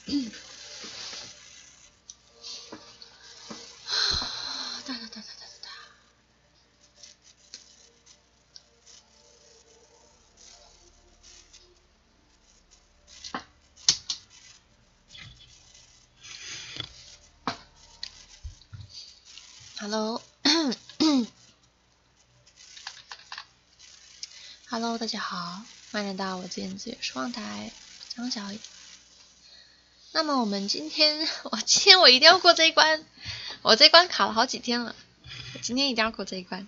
Hello， Hello， 大家好，欢迎来到我今天双望台，张小雨。那么我们今天我一定要过这一关，我这一关卡了好几天了，我今天一定要过这一关。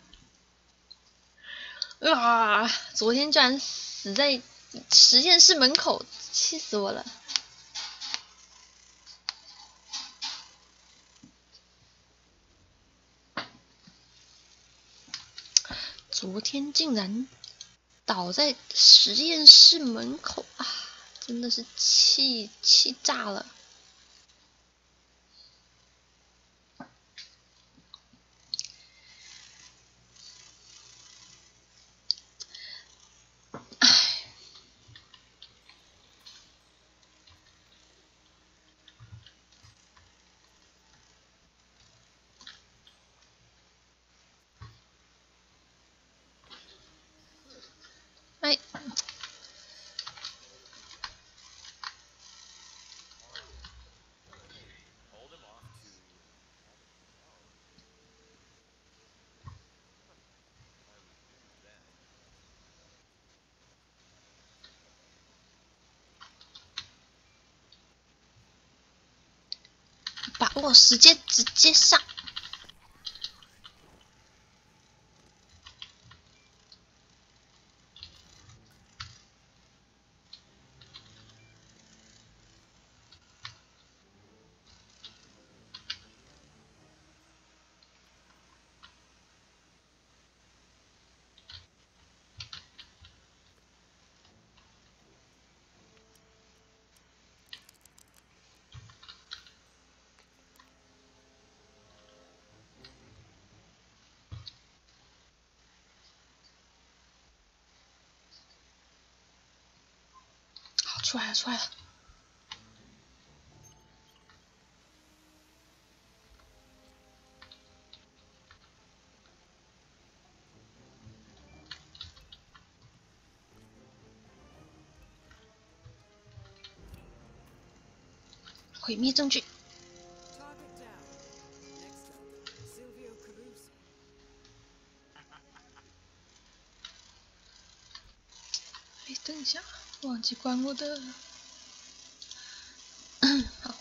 哇！昨天居然死在实验室门口，气死我了！昨天竟然倒在实验室门口啊！真的是气炸了。哎，把握时间，直接上。好，出来了，出来了。毁灭证据。哎，等一下，忘记关我的。好。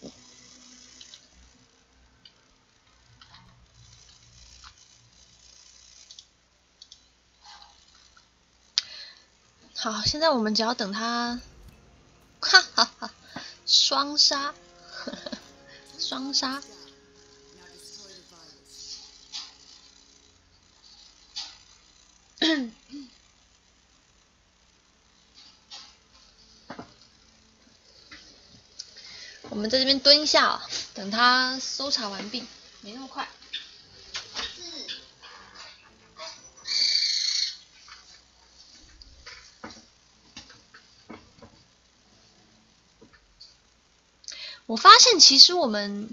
好，现在我们只要等他，哈哈哈，双杀，双杀。我们在这边蹲一下哦，等他搜查完毕，没那么快。我发现其实我们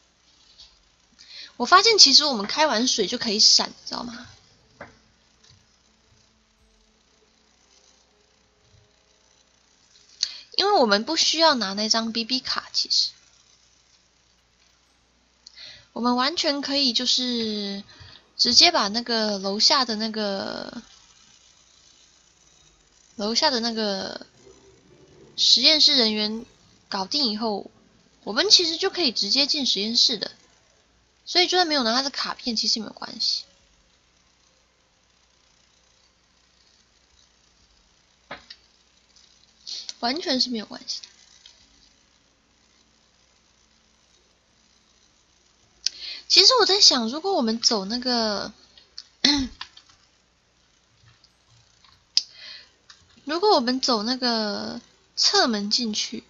开完水就可以闪，知道吗？因为我们不需要拿那张 BB 卡，其实我们完全可以就是直接把那个楼下的那个实验室人员搞定以后，我们其实就可以直接进实验室的。所以就算没有拿他的卡片，其实没有关系。完全是没有关系的。其实我在想，如果我们走那个，如果我们走那个侧门进去，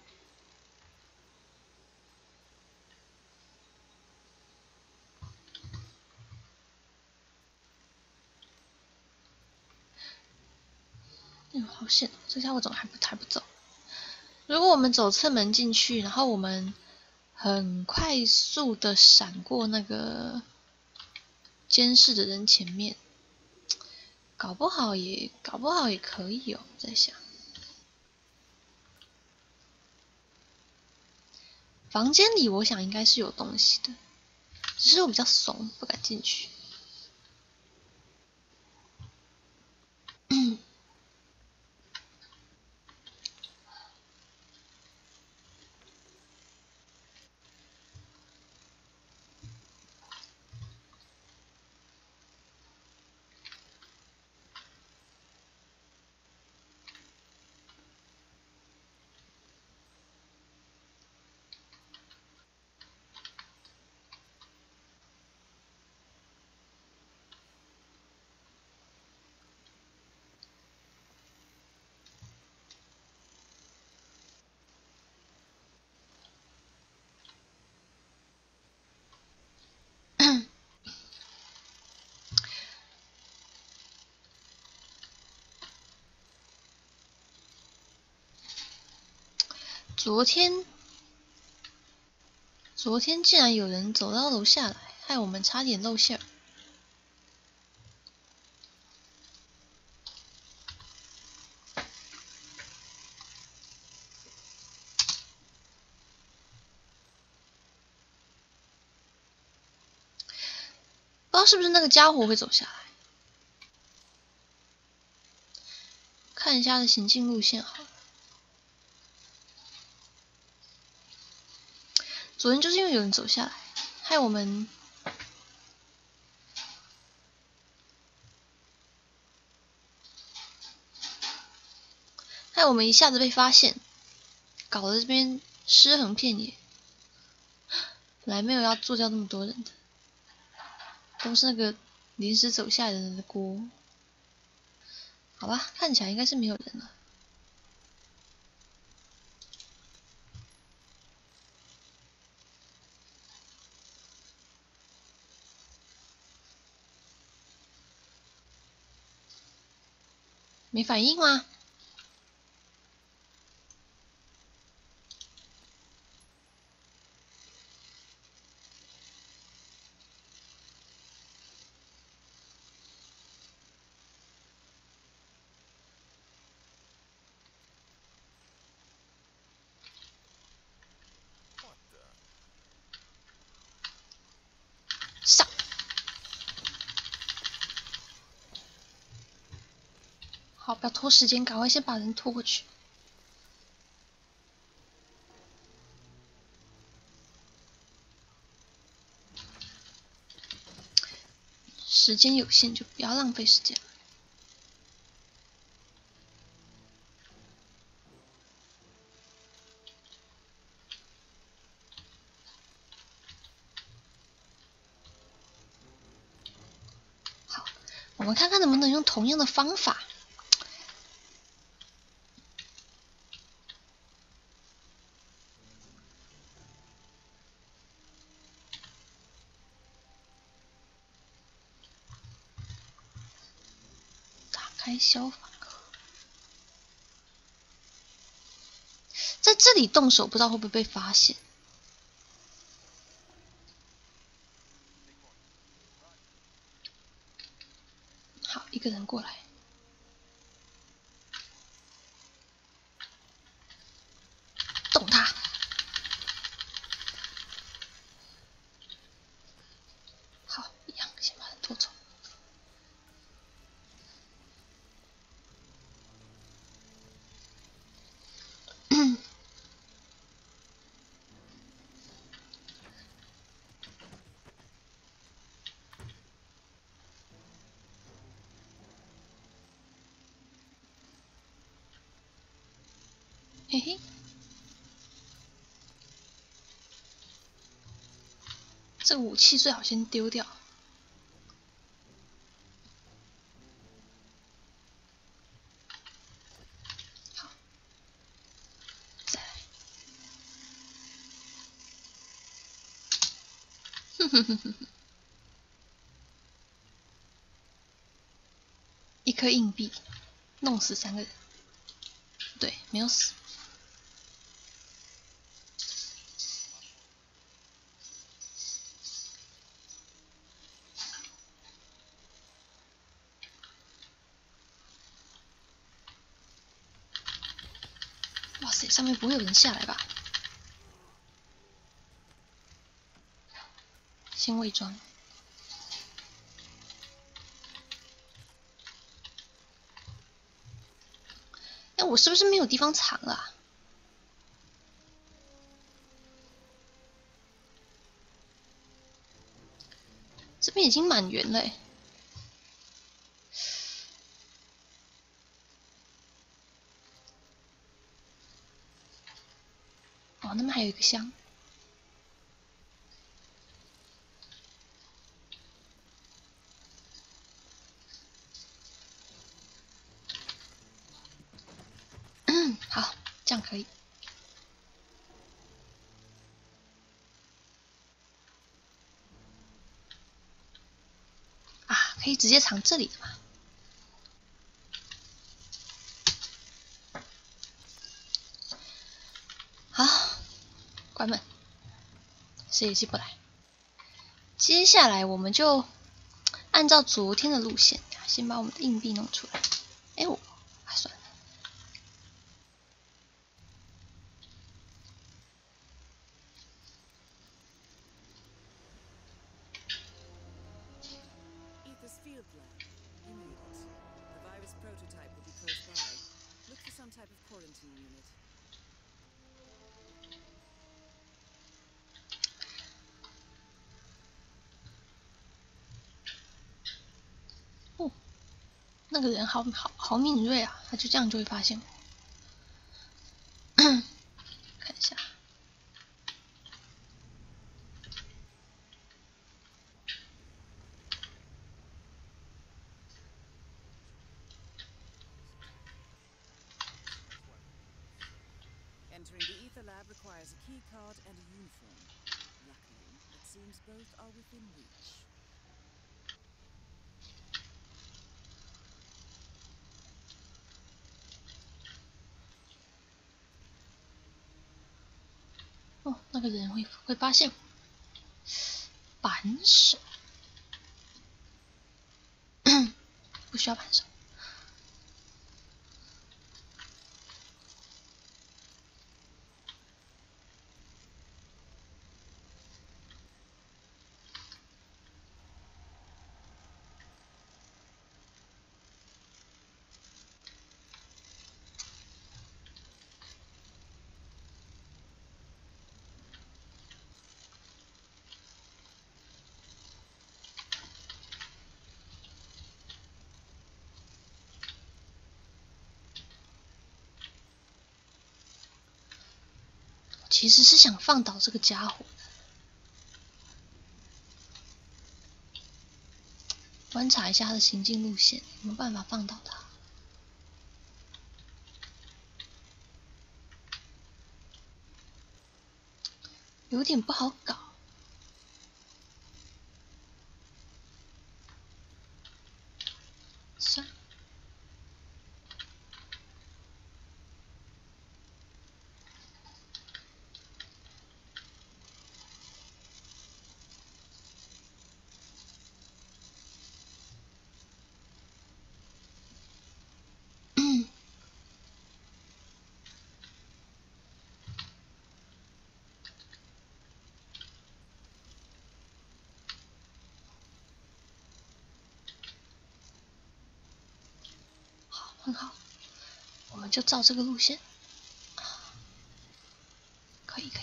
好险！这家伙怎么还不走？ 如果我们走侧门进去，然后我们很快速的闪过那个监视的人前面，搞不好也可以哦。我在想，房间里我想应该是有东西的，只是我比较怂，不敢进去。昨天竟然有人走到楼下来，害我们差点露馅儿。不知道是不是那个家伙会走下来，看一下他的行进路线好了。昨天就是因为有人走下来，害我们一下子被发现，搞得这边尸横遍野。本来没有要做掉那么多人的，都是那个临时走下来的人的锅。好吧，看起来应该是没有人了。没反应吗？上！好，不要拖时间，赶快先把人拖过去。时间有限，就不要浪费时间了。好，我们看看能不能用同样的方法。打开消防盒，在这里动手，不知道会不会被发现。好，一个人过来，动他。好，一样，先把人拖走。嘿嘿，这个武器最好先丢掉。好，再来。哼哼哼哼哼，一颗硬币，弄死3个人。对，没有死。 塞，上面不会有人下来吧？先伪装。哎，我是不是没有地方藏了啊？这边已经满员了。哦，那边还有一个箱。好，这样可以。啊，可以直接藏这里的嘛？好，关门，谁也进不来。接下来我们就按照昨天的路线，先把我们的硬币弄出来。哎，算了。哦，那个人好敏锐啊，他就这样就会发现我。看一下。 Entering the ether lab requires a key card and a uniform. Luckily, it seems both are within reach. 哦，那个人会发现我。扳手，不需要扳手。其实是想放倒这个家伙，观察一下他的行进路线，有没有办法放倒他？有点不好搞。算了。好，很好，我们就照这个路线。可以。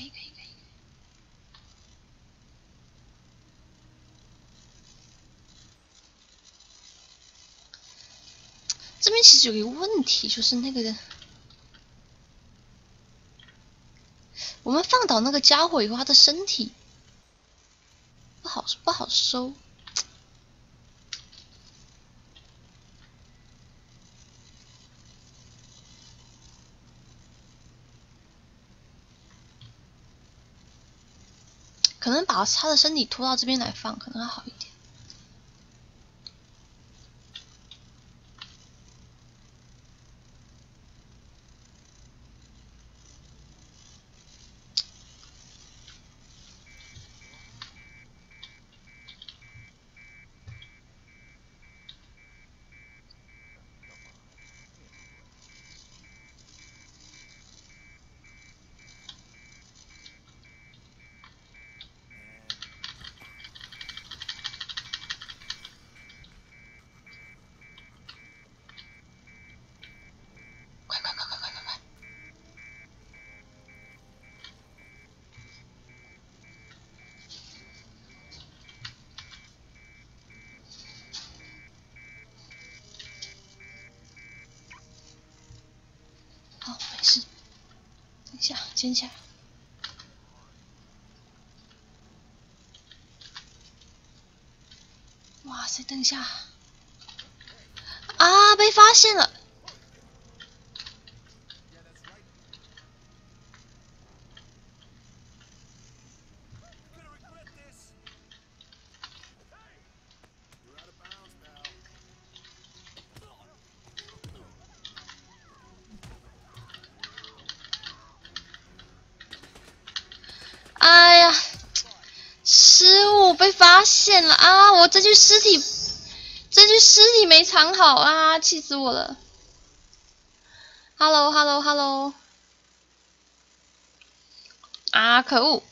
这边其实有一个问题，就是那个人，我们放倒那个家伙以后，他的身体不好收。可能把他的身体拖到这边来放，可能会好一点。 没事，等一下捡起来。哇塞，等一下！啊，被发现了！哎呀，失误被发现了啊！我这具尸体没藏好啊，气死我了 ！Hello Hello Hello！ 啊，可恶！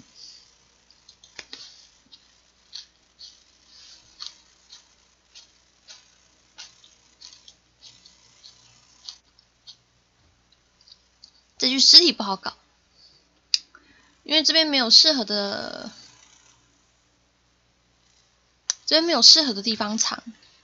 这具尸体不好搞，因为这边没有适合的，地方藏。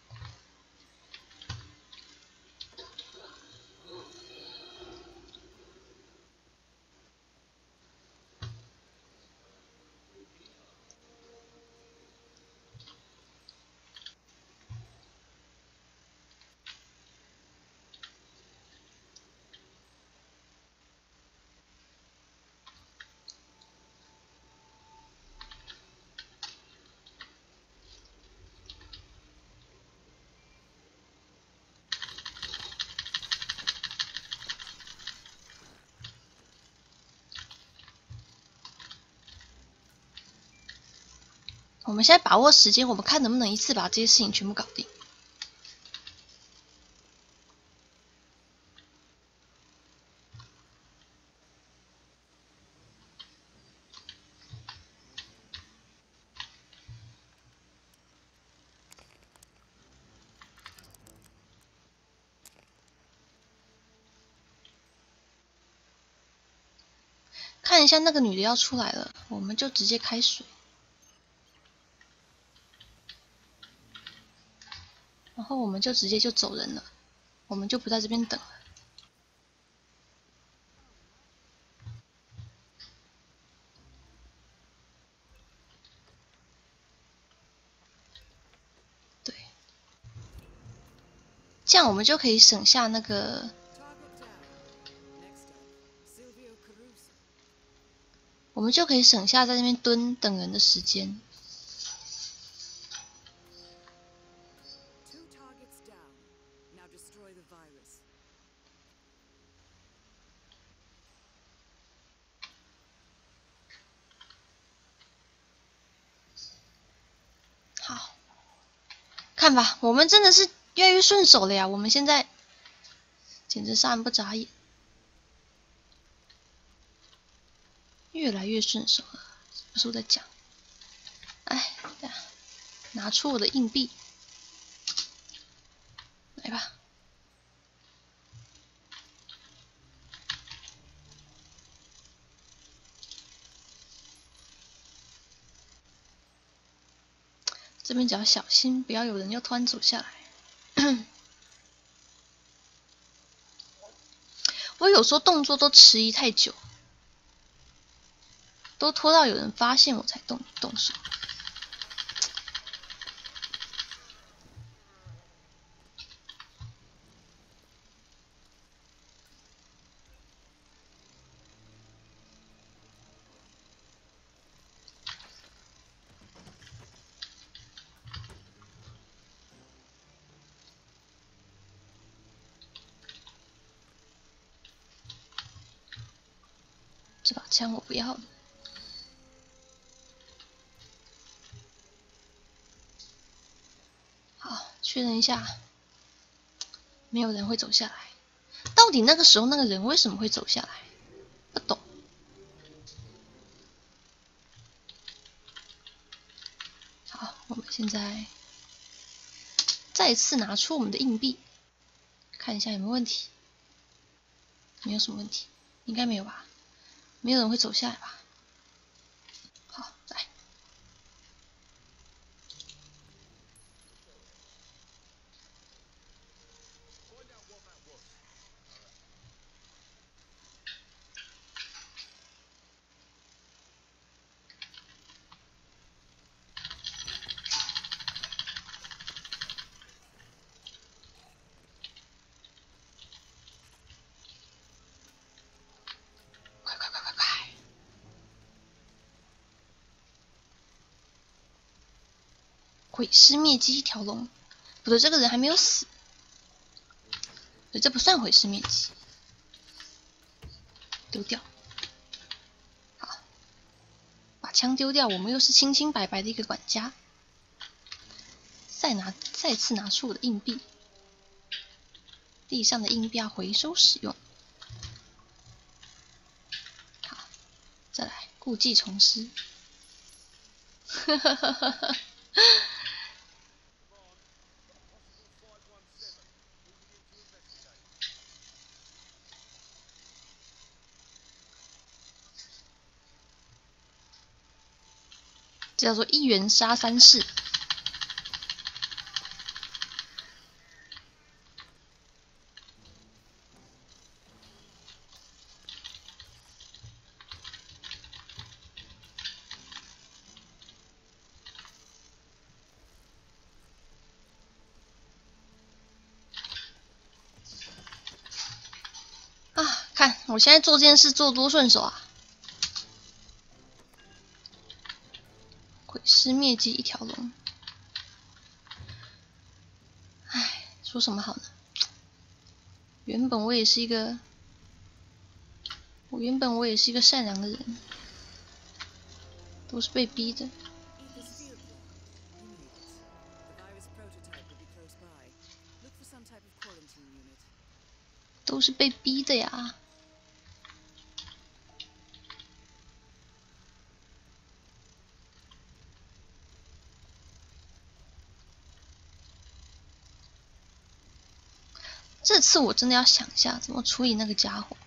我们现在把握时间，我们看能不能一次把这些事情全部搞定。看一下那个女的要出来了，我们就直接开水，然后我们就直接就走人了，我们就不在这边等了。对，这样我们就可以省下那个，我们就可以省下在那边蹲等人的时间。好，看吧，我们真的是越来越顺手了呀！我们现在简直杀人不眨眼，越来越顺手了。不是我在讲，哎，拿出我的硬币，来吧。这边只要小心，不要有人又突然走下来。我有时候动作都迟疑太久，都拖到有人发现我才动手。这把枪我不要了。好，确认一下，没有人会走下来。到底那个时候那个人为什么会走下来？不懂。好，我们现在再次拿出我们的硬币，看一下有没有问题。没有什么问题，应该没有吧？没有人会走下来吧？好，来。 毁尸灭迹一条龙。不对，这个人还没有死，对，这不算毁尸灭迹。丢掉。好，把枪丢掉，我们又是清清白白的一个管家。再次拿出我的硬币，地上的硬币要回收使用。好，再来故技重施。呵呵呵呵呵。这叫做一元杀三世。啊，看我现在做这件事做多顺手啊！毁尸灭迹一条龙。唉，说什么好呢？原本我也是一个善良的人，都是被逼的。都是被逼的呀！这次我真的要想一下怎么处理那个家伙。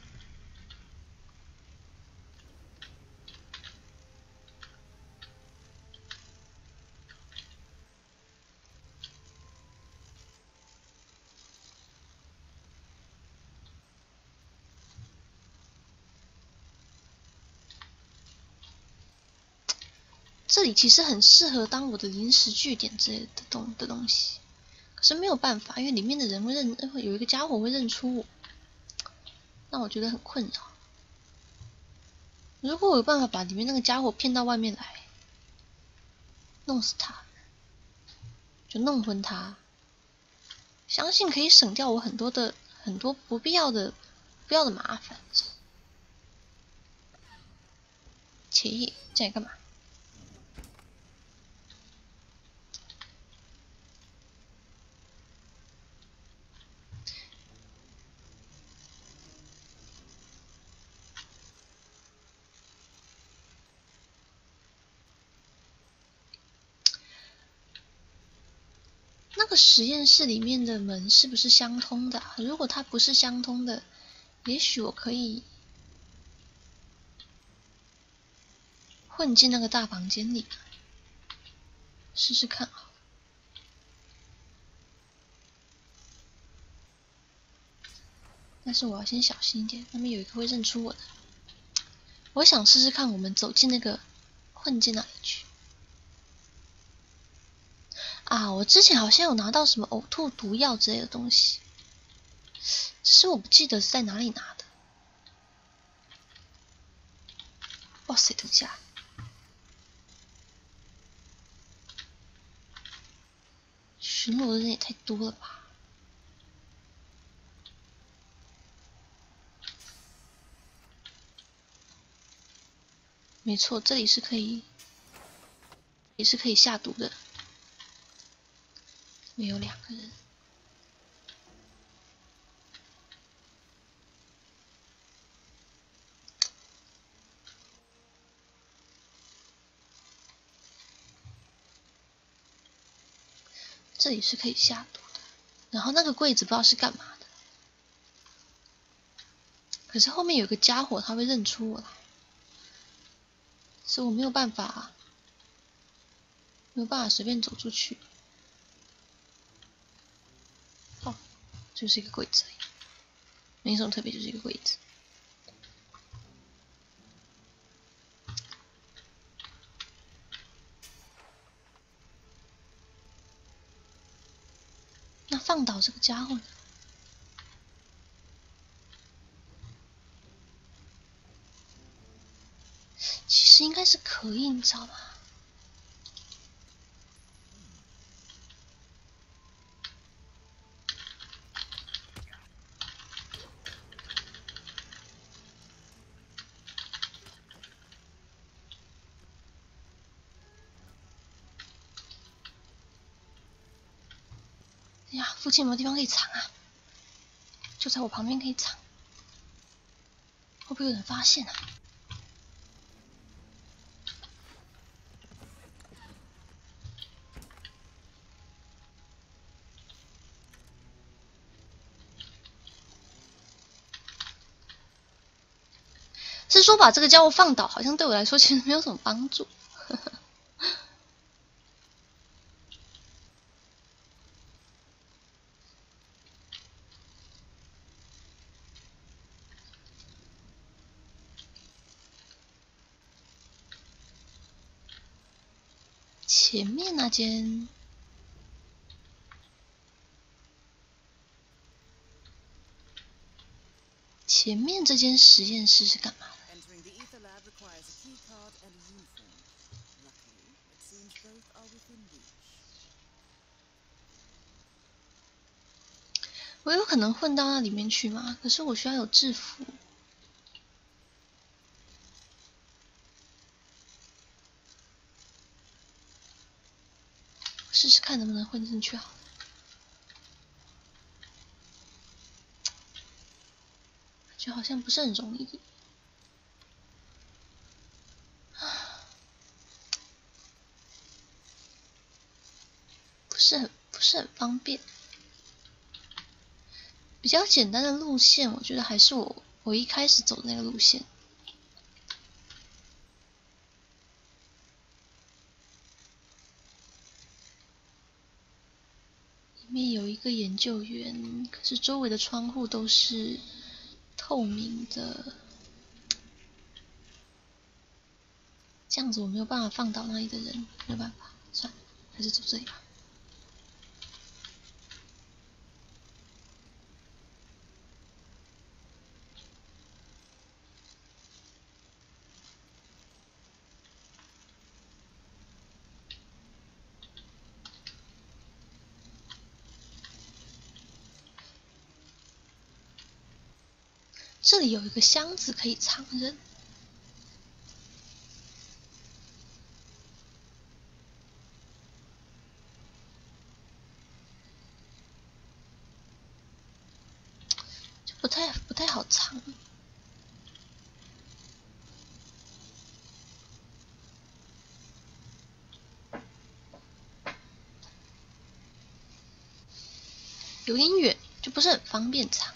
这里其实很适合当我的临时据点之类的东西，可是没有办法，因为里面的人会有一个家伙会认出我，让我觉得很困扰。如果我有办法把里面那个家伙骗到外面来，弄死他，就弄昏他，相信可以省掉我很多不必要的麻烦。切叶，这样干嘛？那个实验室里面的门是不是相通的啊？如果它不是相通的，也许我可以混进那个大房间里，试试看啊。但是我要先小心一点，那边有一个会认出我的。我想试试看，我们走进那个混进哪里去。啊，我之前好像有拿到什么呕吐毒药之类的东西，只是我不记得是在哪里拿的。哇塞，等一下，巡逻的人也太多了吧？没错，这里是可以下毒的。没有2个人。这里是可以下毒的，然后那个柜子不知道是干嘛的，可是后面有个家伙他会认出我来，所以我没有办法随便走出去。哦，就是一个柜子而已，没什么特别，就是一个柜子。那放倒这个家伙呢？其实应该是可以，你知道吗？ 哎呀，附近有没有地方可以藏啊？就在我旁边可以藏，会不会有人发现啊？是说把这个家伙放倒，好像对我来说其实没有什么帮助。前面那间，前面这间实验室是干嘛的？ Entering the ether lab requires a key card and a uniform. Luckily, it seems both are within reach. 我有可能混到那里面去吗？可是我需要有制服。试试看能不能混进去好了。就好像不是很容易。不是很方便。比较简单的路线，我觉得还是我一开始走的那个路线。里面有一个研究员，可是周围的窗户都是透明的，这样子我没有办法放倒那里的人，没有办法，算了，还是走这里吧。这里有一个箱子可以藏人。不太好藏。有点远，就不是很方便藏。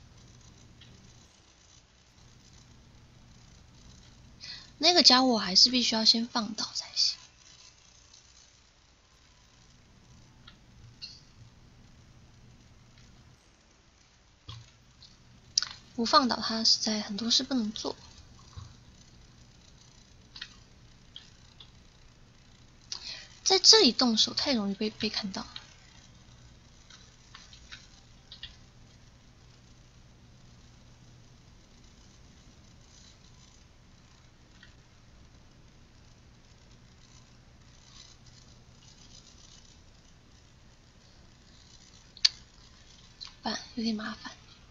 那个家伙还是必须要先放倒才行。不放倒他，实在很多事不能做。在这里动手太容易被看到。怎么办？有点麻烦。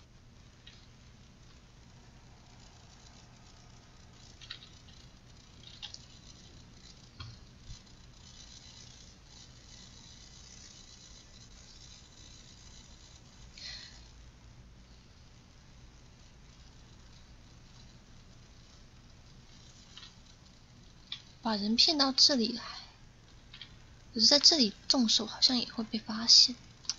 把人骗到这里来，可是在这里动手好像也会被发现。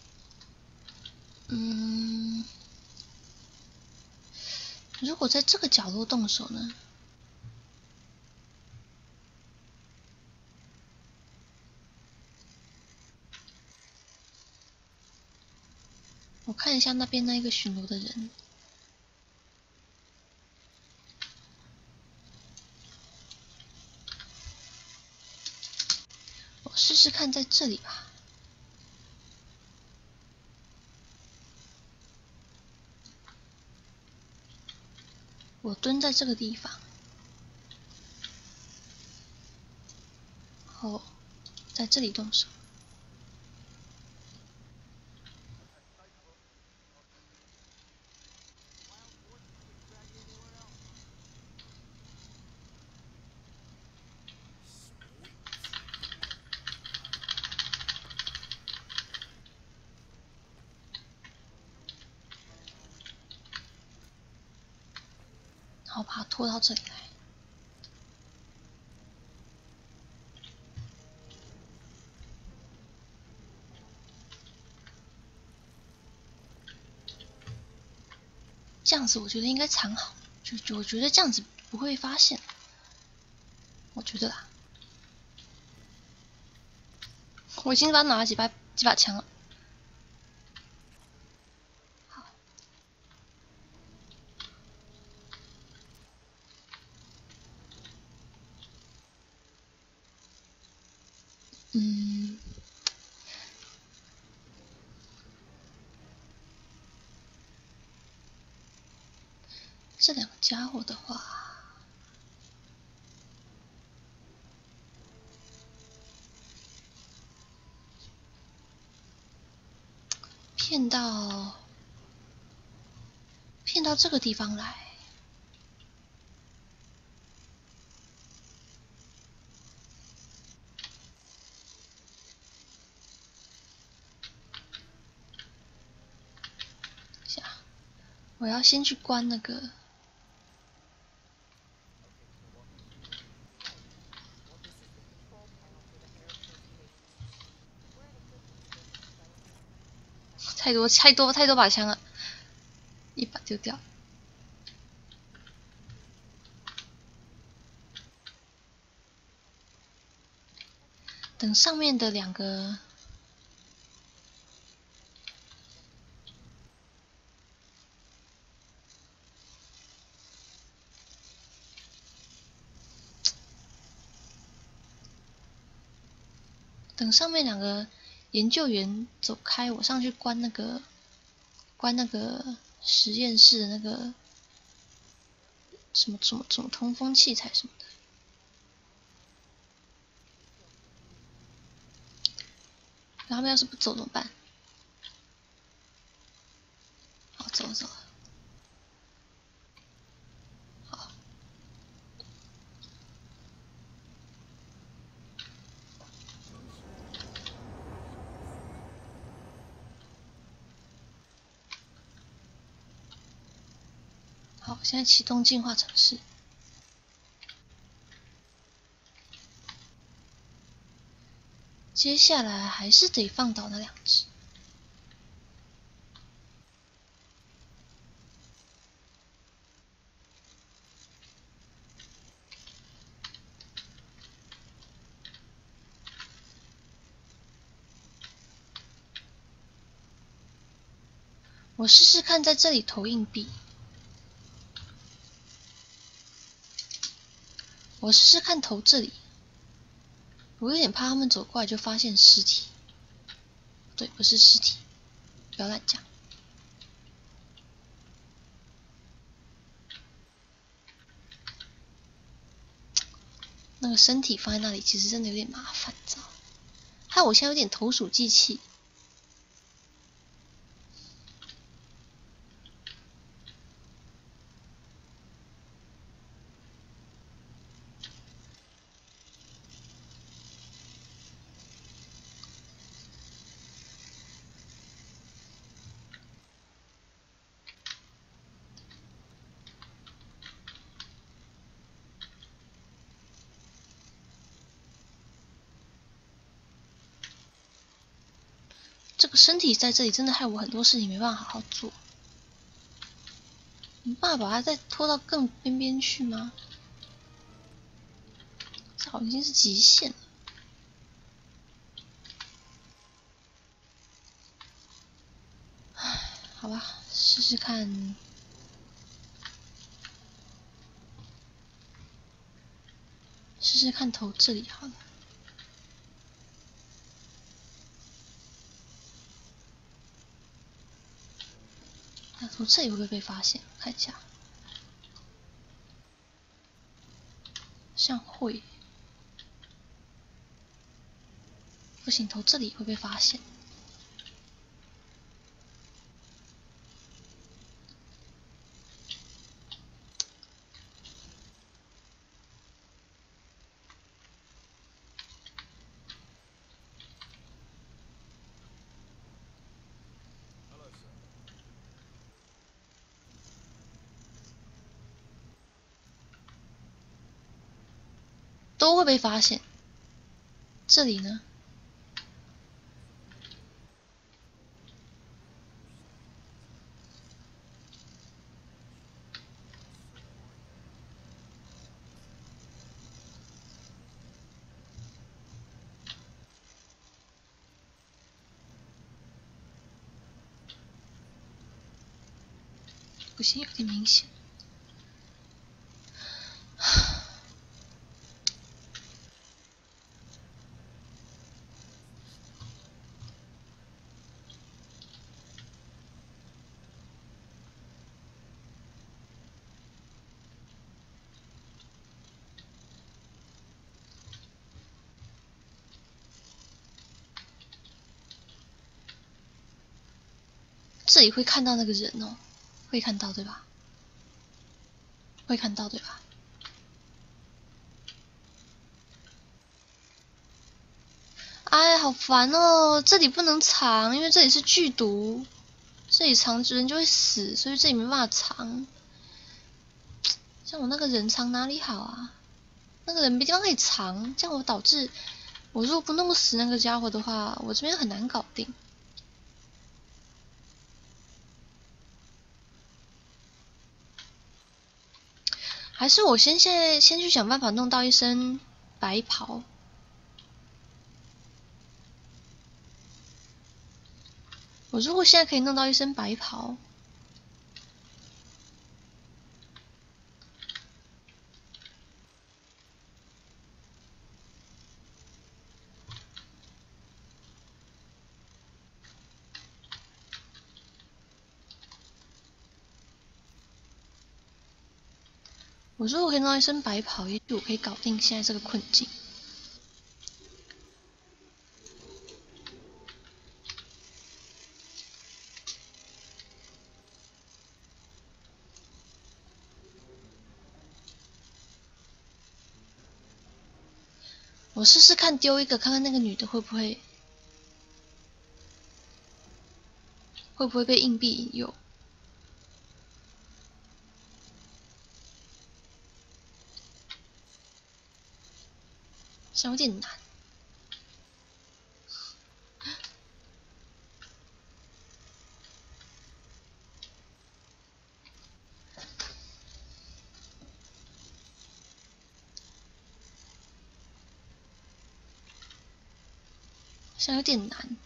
如果在这个角落动手呢？我看一下那边那个巡逻的人。我试试看在这里吧。我蹲在这个地方，然后在这里动手。 然后把它拖到这里来。这样子我觉得应该藏好，我觉得这样子不会发现，我觉得啦。我已经把它拿了几把枪了。好，这两个家伙的话，骗到这个地方来。下，我要先去关那个。太多把枪了，一把丢掉。等上面的两个，研究员走开，我上去关那个实验室的那个什么通风器材什么的。然后他们要是不走怎么办？好，走了。好，好，现在启动进化程式。接下来还是得放倒那两只。我试试看在这里投硬币。我试试看投这里。我有点怕他们走过来就发现尸体。对，不是尸体，不要乱讲。那个身体放在那里，其实真的有点麻烦，知道吗？害我现在有点投鼠忌器。这个身体在这里真的害我很多事情没办法好好做。你爸把它再拖到更边边去吗？这好像已经是极限了。唉，好吧，试试看。试试看投这里好了。那投这里会不会被发现？看一下，像会。不行，投这里会被发现。 都会被发现。这里呢？不行，有点明显。这里会看到那个人哦，会看到对吧？会看到对吧？哎，好烦哦！这里不能藏，因为这里是剧毒，这里藏人就会死，所以这里没办法藏。像我那个人藏哪里好啊？那个人没地方可以藏，这样我导致我如果不弄死那个家伙的话，我这边很难搞定。还是我现在去想办法弄到一身白袍。我如果现在可以弄到一身白袍，我如果可以弄到一身白袍，也许我可以搞定现在这个困境。我试试看丢一个，看看那个女的会不会被硬币引诱。像有点难。像有点难。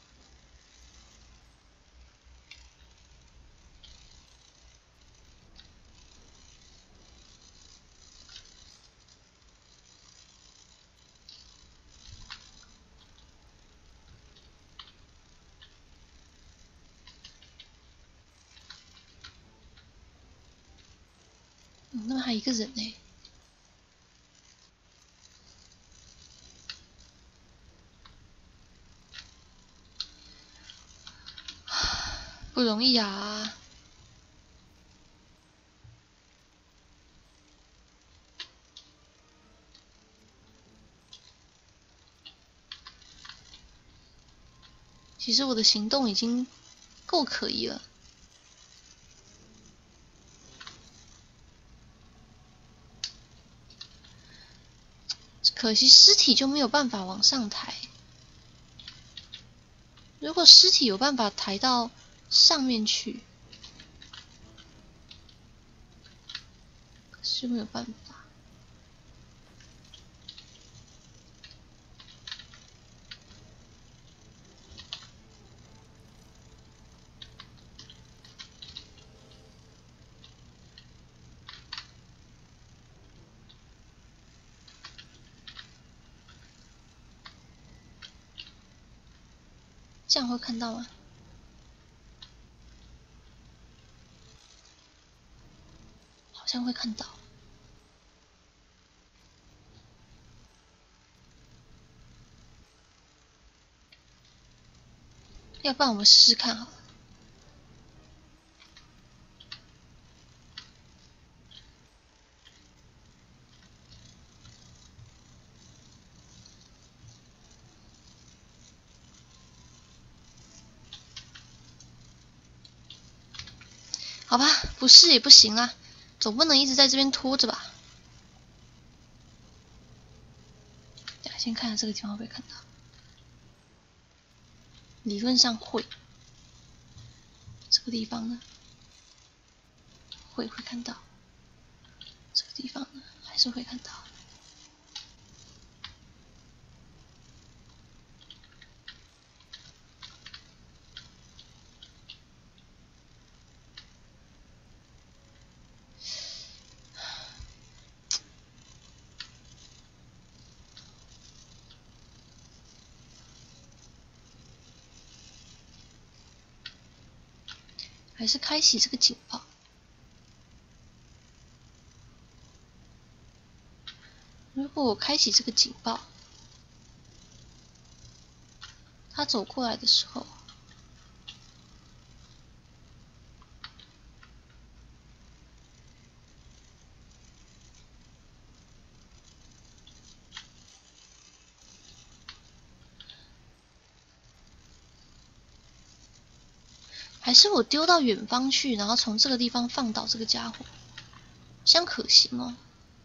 那边还有一个人呢。不容易啊。其实我的行动已经够可疑了，可惜尸体就没有办法往上抬。如果尸体有办法抬到上面去，可是没有办法。这样会看到吗？好像会看到。要不然我们试试看好了。好吧，不试也不行啊，总不能一直在这边拖着吧。 先看下这个地方会不会看到。理论上会。这个地方呢，会看到。这个地方呢，还是会看到。还是开启这个警报。如果我开启这个警报，他走过来的时候，还是我丢到远方去，然后从这个地方放倒这个家伙，这样可行哦。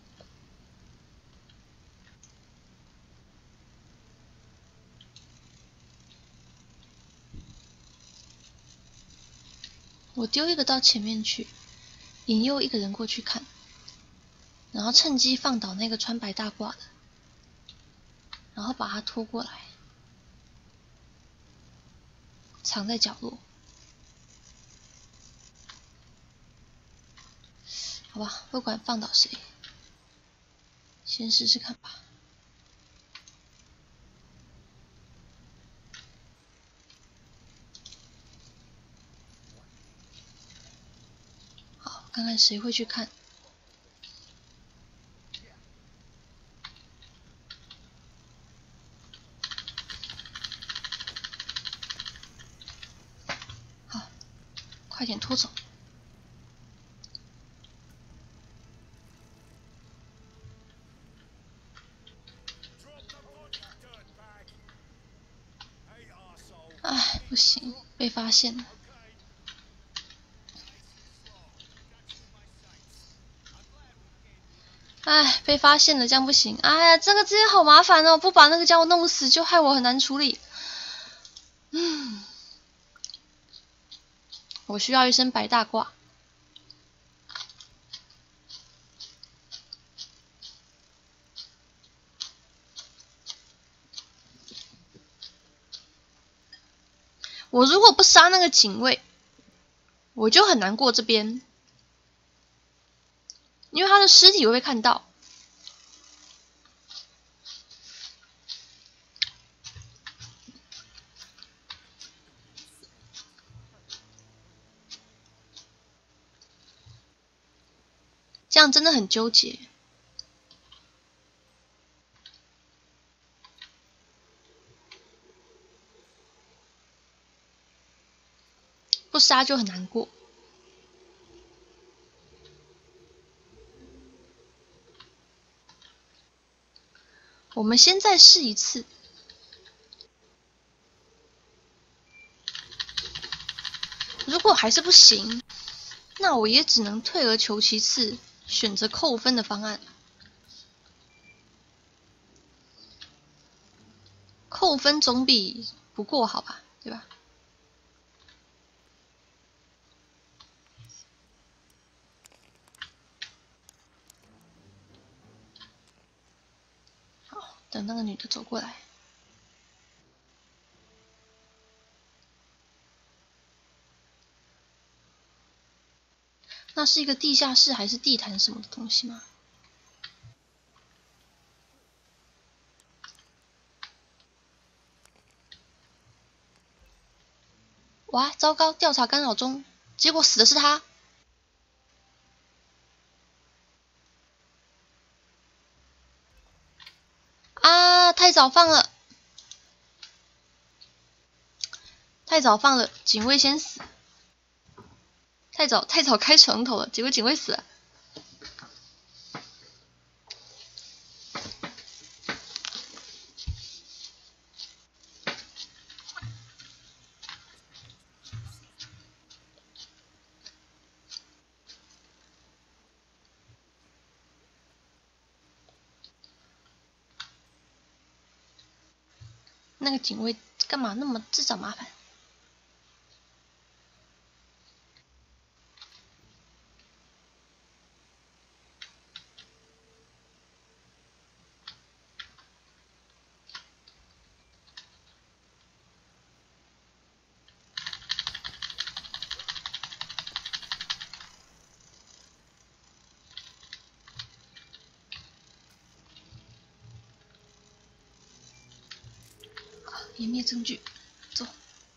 我丢一个到前面去，引诱一个人过去看，然后趁机放倒那个穿白大褂的，然后把他拖过来，藏在角落。好吧，不管放倒谁，先试试看吧。好，看看谁会去看。好，快点拖走。哎，不行，被发现了。哎，被发现了，这样不行。哎呀，这个真的好麻烦哦，不把那个家伙弄死，就害我很难处理。我需要一身白大褂。我如果不杀那个警卫，我就很难过这边，因为他的尸体会被看到。这样真的很纠结。不杀就很难过。我们先再试一次。如果还是不行，那我也只能退而求其次，选择扣分的方案。扣分总比不过好吧，对吧？好，等那个女的走过来。那是一个地下室还是地毯什么的东西吗？哇，糟糕！调查干扰中，结果死的是他。啊，太早放了，太早放了，警卫先死。太早开床头了，结果警卫死了。 那个警卫干嘛那么自找麻烦？湮灭证据，走。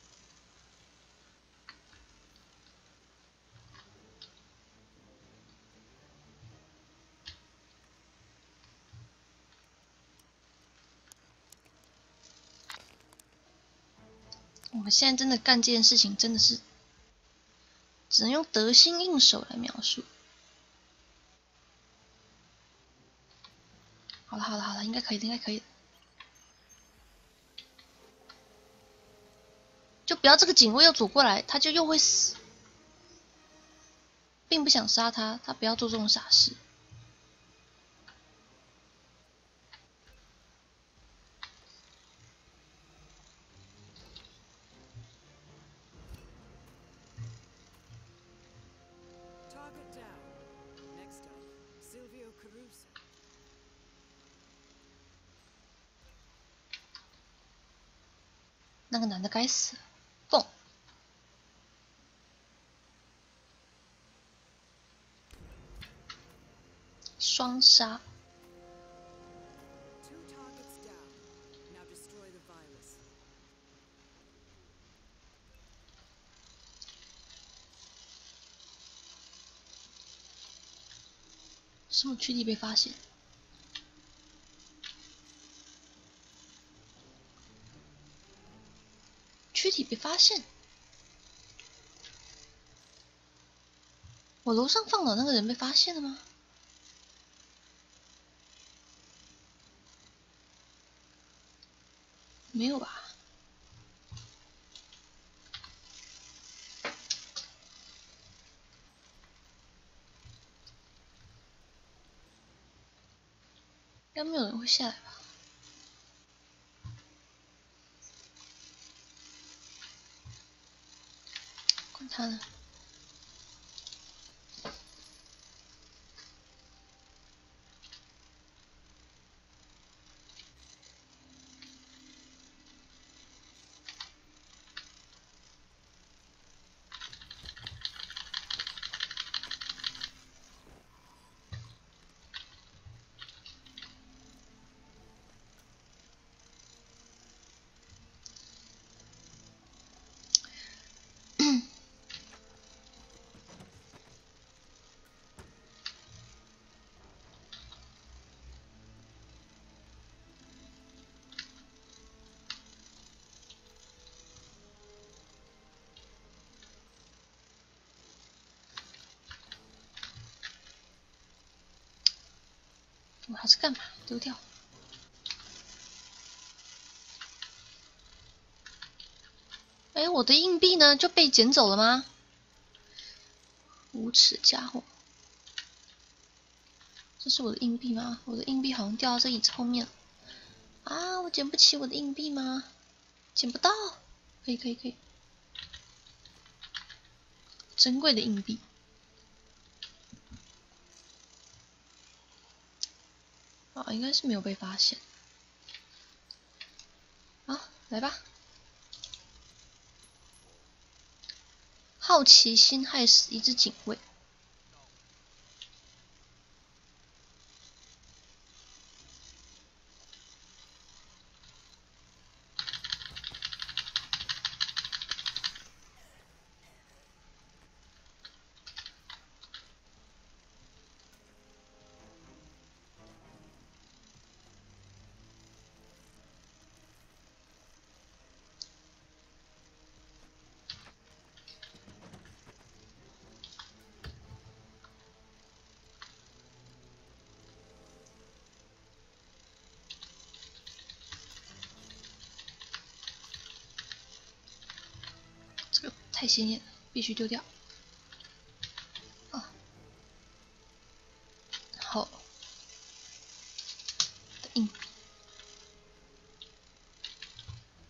我们现在真的干这件事情，真的是只能用得心应手来描述。好了好了好了，应该可以的，应该可以的。就不要这个警卫又走过来，他就又会死。并不想杀他，他不要做这种傻事。那个男的该死了，蹦！双杀。什么躯体被发现？躯体被发现？我楼上放的那个人被发现了吗？没有吧？应该没有人会下来吧？管他呢。我还是干嘛？丢掉。哎，我的硬币呢？就被捡走了吗？无耻家伙！这是我的硬币吗？我的硬币好像掉到这椅子后面了。啊，我捡不起我的硬币吗？捡不到。可以可以可以。珍贵的硬币。啊，应该是没有被发现。好，来吧。好奇心害死一只警卫。这个太显眼了，必须丢掉。啊，好的硬币。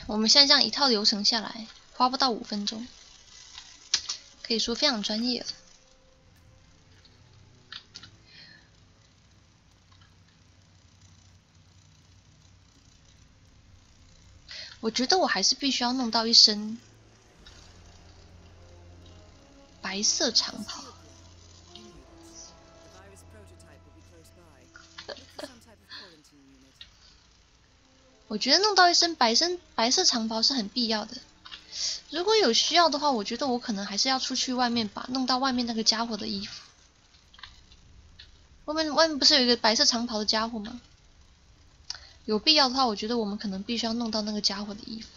我们现在这样一套流程下来，花不到5分钟，可以说非常专业了。我觉得我还是必须要弄到一身白色长袍。我觉得弄到一身白色长袍是很必要的。如果有需要的话，我觉得我可能还是要出去外面弄到外面那个家伙的衣服。外面不是有一个白色长袍的家伙吗？有必要的话，我觉得我们可能必须要弄到那个家伙的衣服。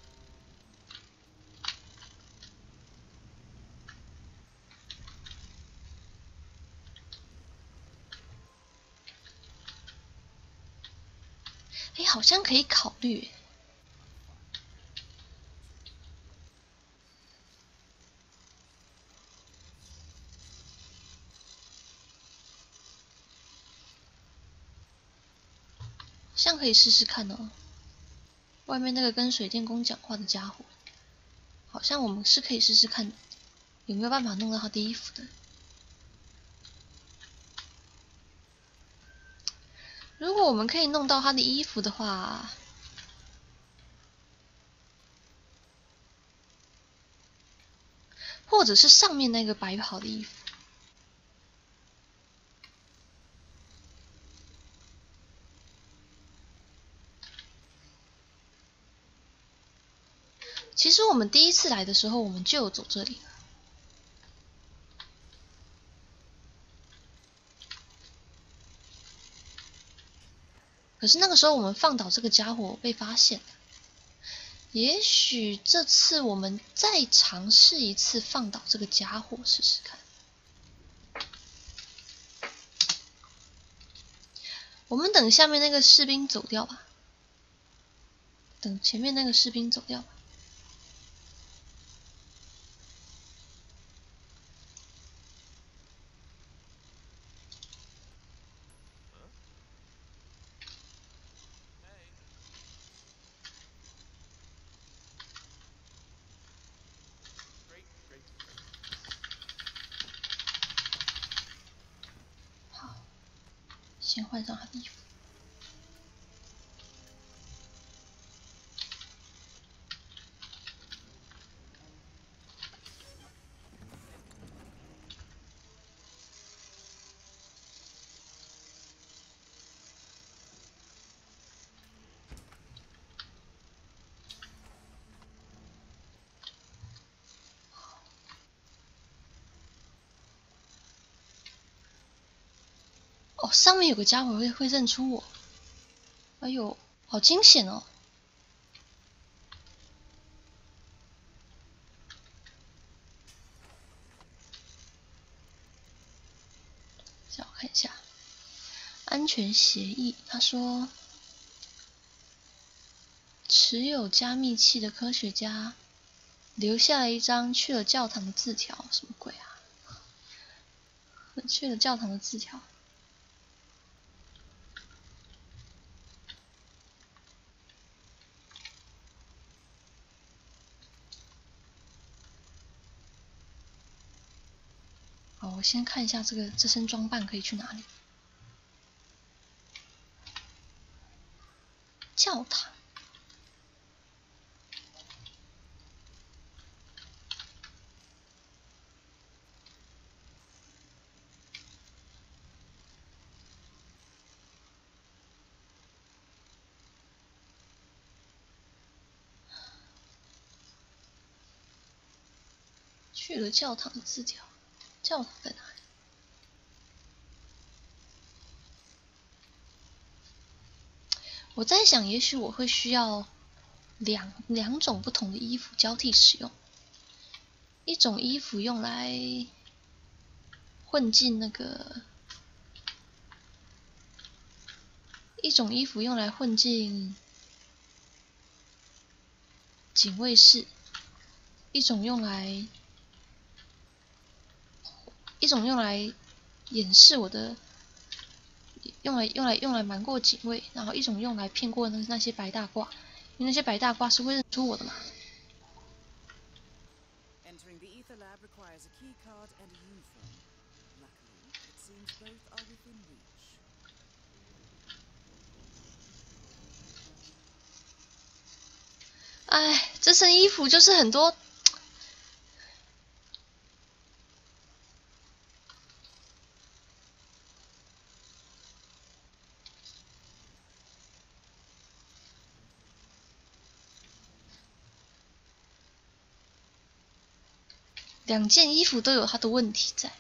哎，好像可以考虑。好像可以试试看哦。外面那个跟水电工讲话的家伙，好像我们是可以试试看，有没有办法弄到他的衣服的。如果我们可以弄到他的衣服的话，或者是上面那个白袍的衣服。其实我们第一次来的时候，我们就有走这里了。可是那个时候我们放倒这个家伙被发现了。也许这次我们再尝试一次放倒这个家伙试试看。我们等下面那个士兵走掉吧，等前面那个士兵走掉吧。好，先换上他的衣服。哦，上面有个家伙会认出我。哎呦，好惊险哦！让我看一下安全协议，他说持有加密器的科学家留下了一张去了教堂的字条，什么鬼啊？去了教堂的字条。好，我先看一下这身装扮可以去哪里。教堂。去了教堂的字条，教堂在哪里？我在想，也许我会需要两种不同的衣服交替使用，一种衣服用来混进那个，一种衣服用来混进警卫室，一种用来掩饰我的，用来瞒过警卫，然后一种用来骗过那些白大褂， 为那些白大褂是会认出我的嘛。 Entering the ether lab requires a key card and a uniform. Luckily, it seems both are within reach. 哎，这身衣服就是很多。两件衣服都有它的问题在。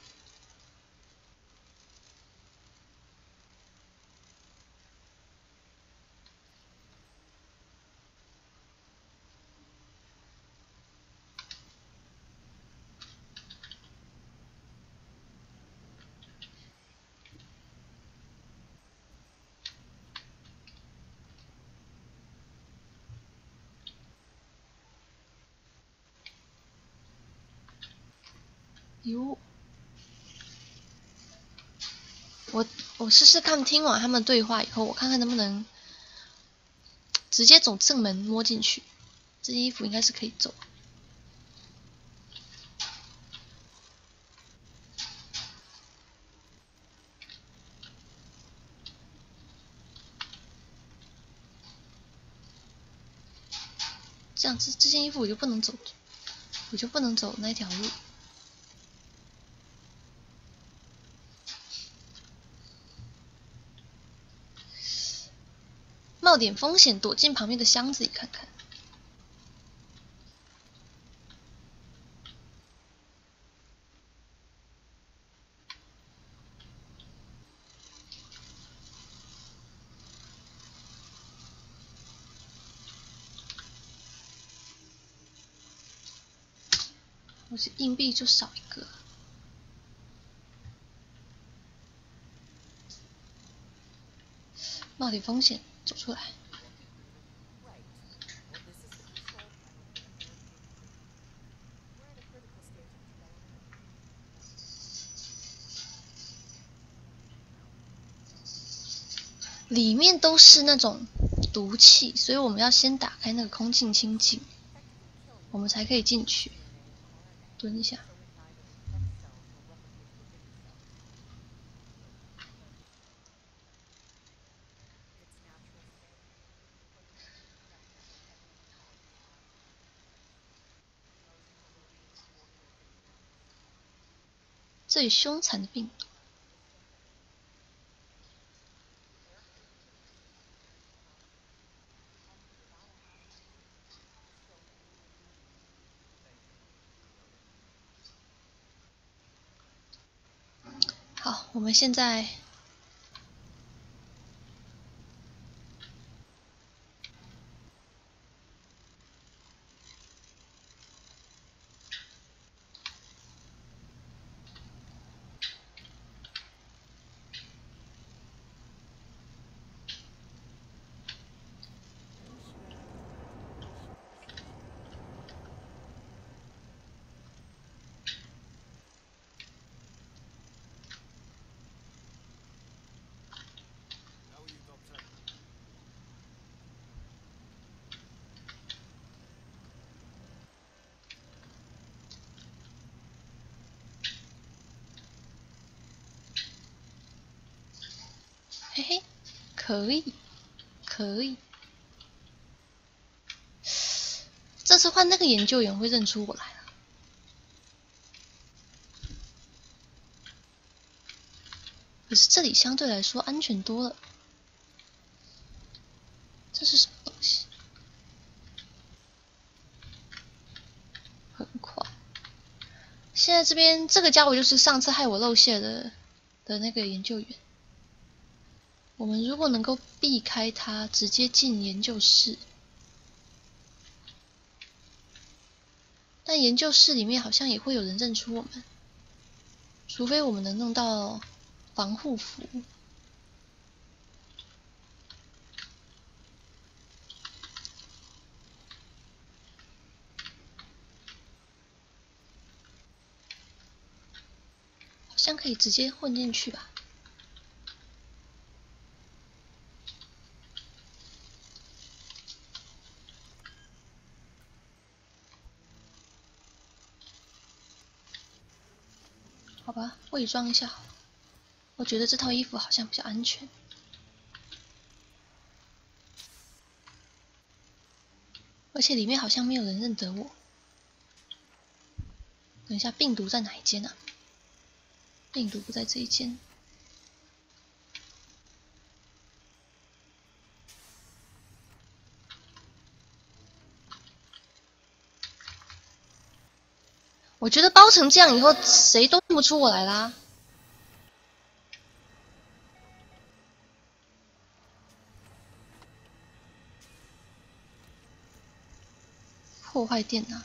哟，我试试看，听完他们对话以后，我看看能不能直接走正门摸进去。这件衣服应该是可以走。这样这件衣服我就不能走，我就不能走那条路。冒点风险，躲进旁边的箱子里看看。我是硬币就少一个。冒点风险，走出来。里面都是那种毒气，所以我们要先打开那个空气清净，我们才可以进去。蹲一下。最凶残的病毒。好，我们现在嘿嘿，可以，可以。这次换那个研究员会认出我来了。可是这里相对来说安全多了。这是什么东西？很快。现在这边这个家伙就是上次害我露馅的那个研究员。我们如果能够避开他，直接进研究室，但研究室里面好像也会有人认出我们，除非我们能弄到防护服。好像可以直接混进去吧。 好吧，伪装一下好了。我觉得这套衣服好像比较安全。而且里面好像没有人认得我。等一下，病毒在哪一间啊？病毒不在这一间。我觉得包成这样以后，谁都认不出我来啦。破坏电脑。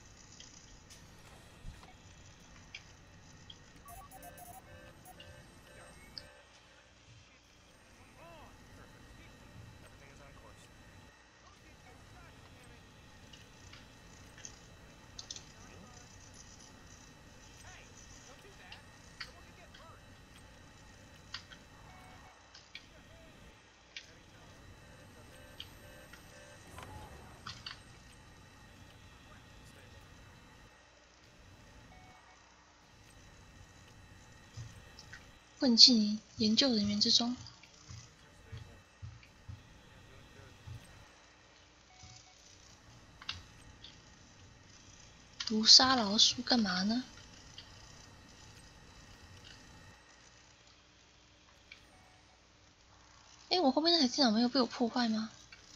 混进研究人员之中。毒杀老鼠干嘛呢？哎，我后面那台电脑没有被我破坏吗？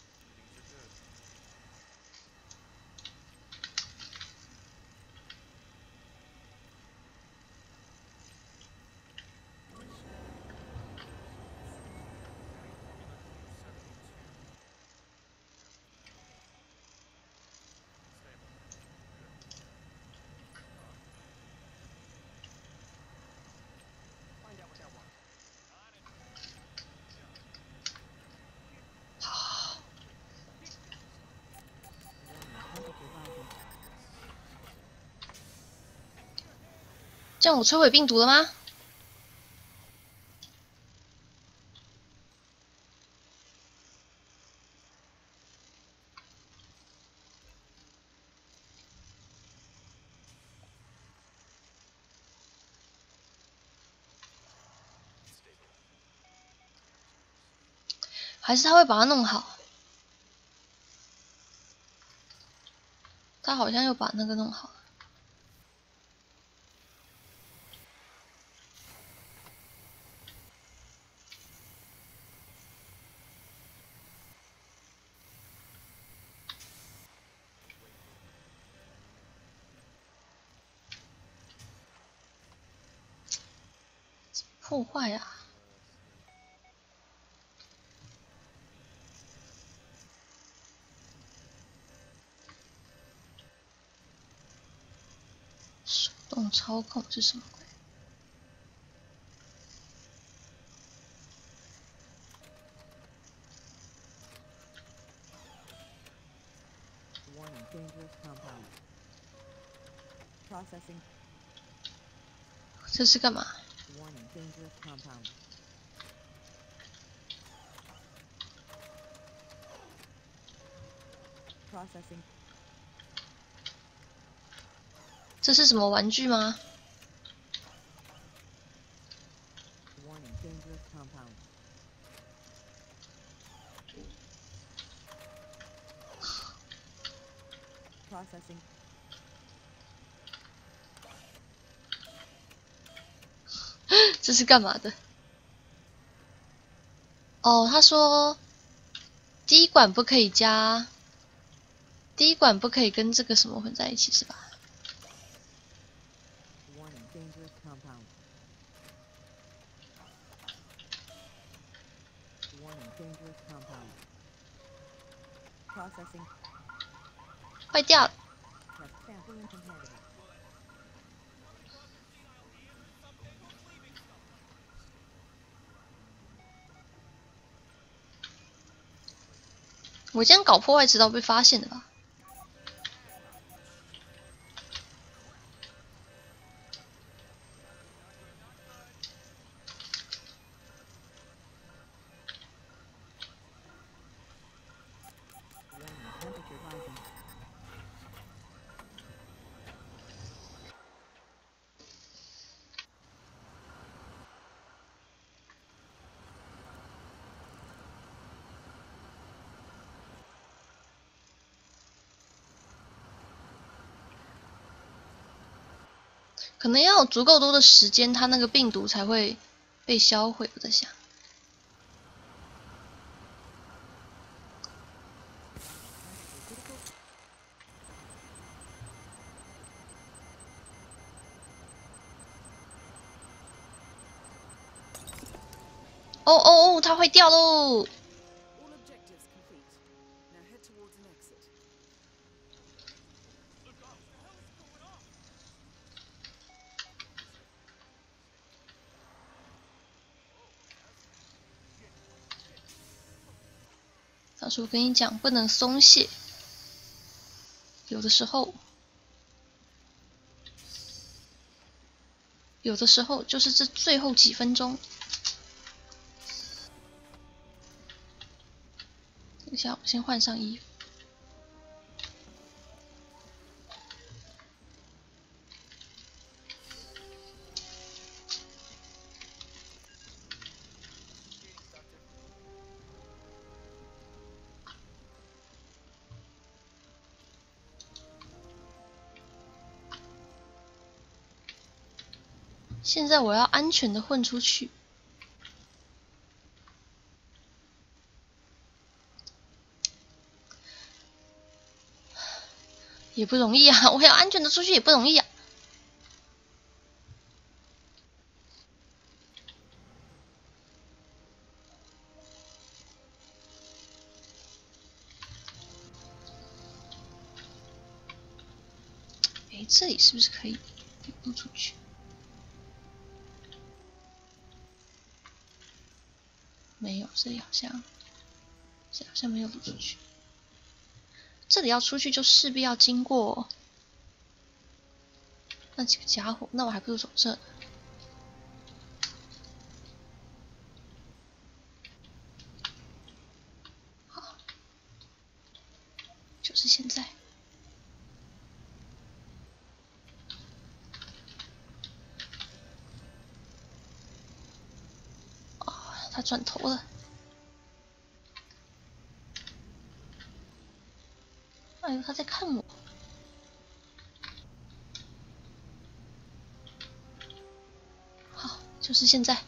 这样我摧毁病毒了吗？还是他会把它弄好？他好像又把那个弄好了。破坏啊！手动操控是什么鬼？这是干嘛？这是什么玩具吗？这是干嘛的？哦，他说第一管不可以加，第一管不可以跟这个什么混在一起是吧？坏掉了。我这样搞破坏迟早被发现的吧？ 可能要有足够多的时间，它那个病毒才会被销毁。我在想。哦哦哦，它会掉喽！ All objectives complete. Now head towards an exit. 老师，我跟你讲，不能松懈。有的时候就是这最后几分钟。等一下，我先换上衣服。现在我要安全的混出去。也不容易啊，我要安全的出去也不容易啊。哎，这里是不是可以溜出去？没有，这里好像没有溜出去。这里要出去就势必要经过那几个家伙，那我还不如走这。好，就是现在。哦，他转头了。哎呦，他在看我。好，就是现在。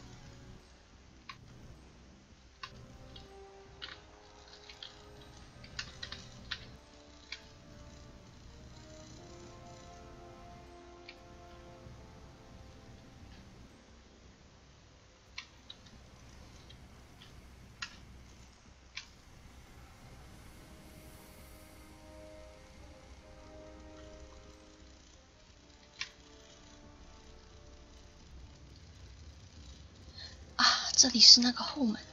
啊，这里是那个后门。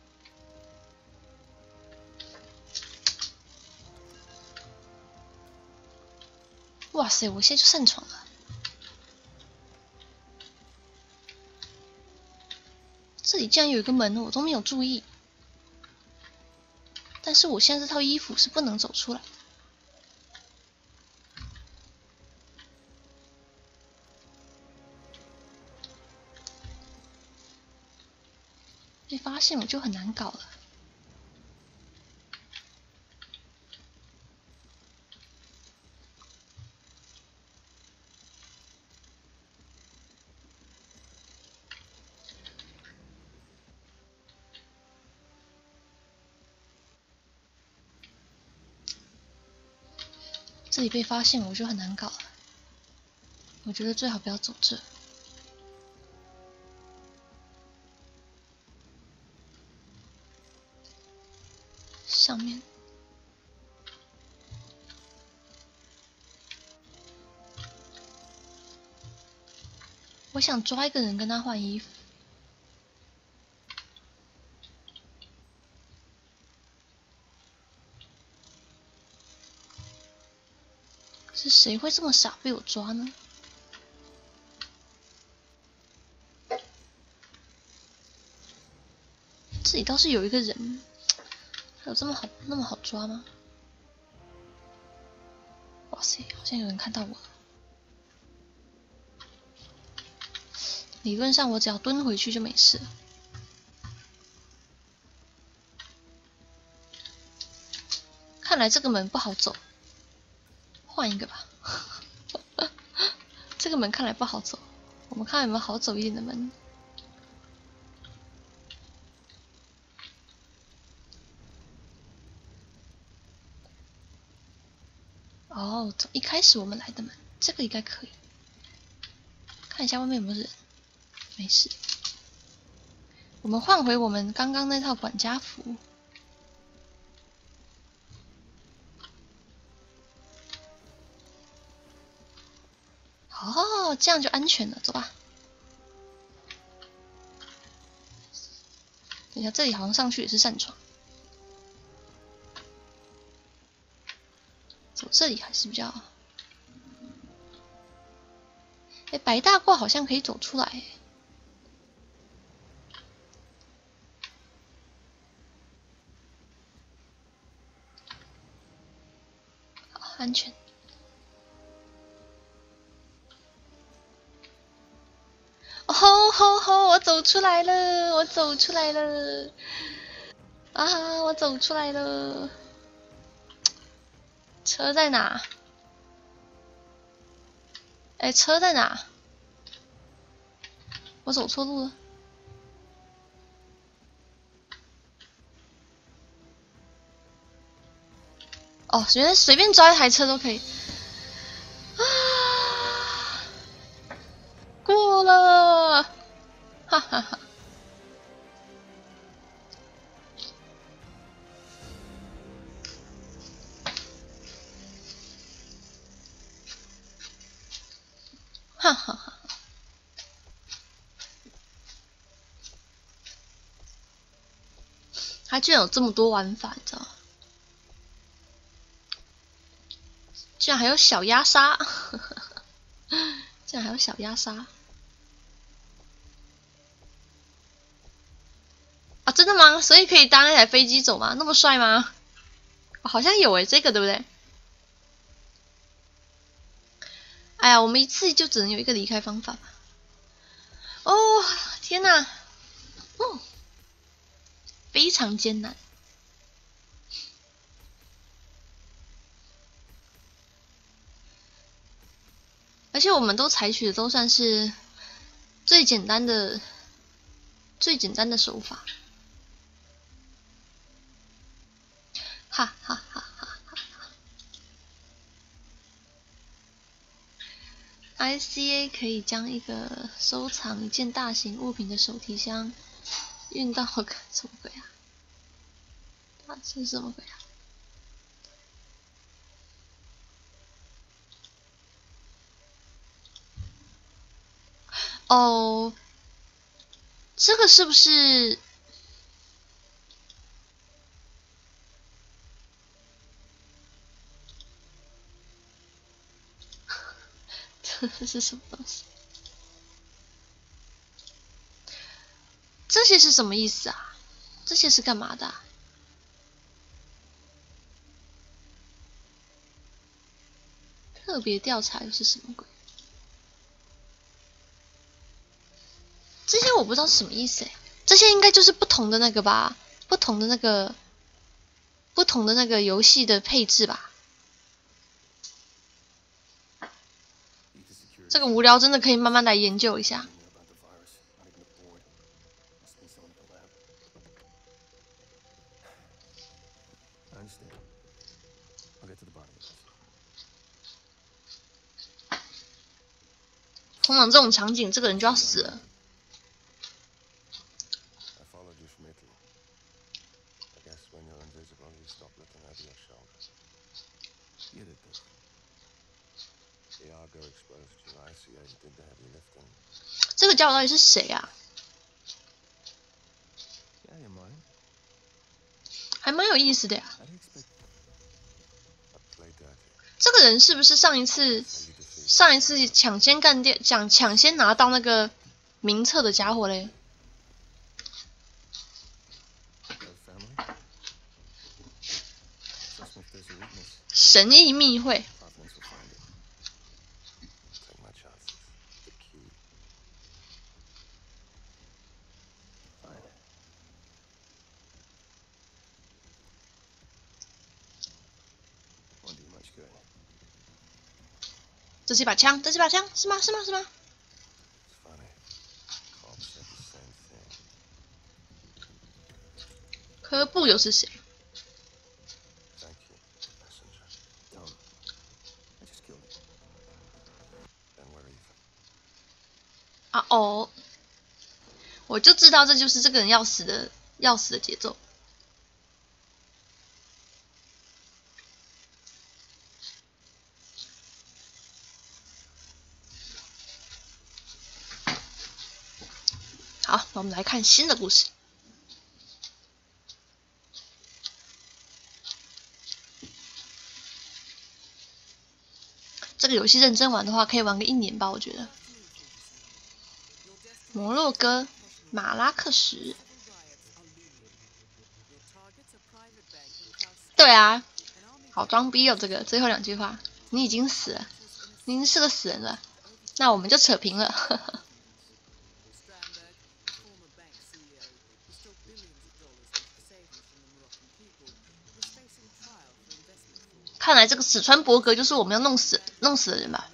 哇塞，我现在就上床了。这里竟然有一个门，我都没有注意。但是我现在这套衣服是不能走出来的。被发现我就很难搞了。这里被发现我就很难搞了。我觉得最好不要走这。上面。我想抓一个人跟他换衣服。是谁会这么傻被我抓呢？这里倒是有一个人，还有那么好抓吗？哇塞，好像有人看到我了。理论上我只要蹲回去就没事了。看来这个门不好走，换一个吧。 这个门看来不好走，我们看有没有好走一点的门。哦，走一开始我们来的门，这个应该可以。看一下外面有没有人，没事。我们换回我们刚刚那套管家服。哦，这样就安全了，走吧。等一下，这里好像上去也是扇窗。走这里还是比较……哎，白大褂好像可以走出来。好，安全。哦吼吼吼！我走出来了，我走出来了！啊，我走出来了！车在哪？哎，车在哪？我走错路了。哦，原来随便抓一台车都可以。啊，过了！哈哈哈。哈哈哈。它居然有这么多玩法，你知道吗？居然还有小鸭杀，居然还有小鸭杀啊！真的吗？所以可以搭那台飞机走吗？那么帅吗？哦、好像有诶，这个对不对？哎呀，我们一次就只能有一个离开方法吧。哦，天哪！哦，非常艰难。而且我们都采取的都算是最简单的手法。哈哈哈哈哈！ICA 可以将一个收藏一件大型物品的手提箱运到什么鬼啊？这是什么鬼啊？哦，这个是不是？这是什么东西？这些是什么意思啊？这些是干嘛的啊？特别调查又是什么鬼？这些我不知道是什么意思哎，这些应该就是不同的那个吧，不同的那个游戏的配置吧。这个无聊真的可以慢慢来研究一下。通常这种场景，这个人就要死了。这个家伙到底是谁啊？还蛮有意思的呀。这个人是不是上一次抢先拿到那个名册的家伙嘞？神异密会。 这是一把枪，这是一把枪，是吗？是吗？是吗？科布又是谁？啊哦，我就知道这就是这个人要死的节奏。好，我们来看新的故事。这个游戏认真玩的话，可以玩个1年吧，我觉得。摩洛哥、马拉克什。对啊，好装逼哦！这个最后2句话，你已经死了，你已经是个死人了，那我们就扯平了。看来这个史川伯格就是我们要弄死的人吧？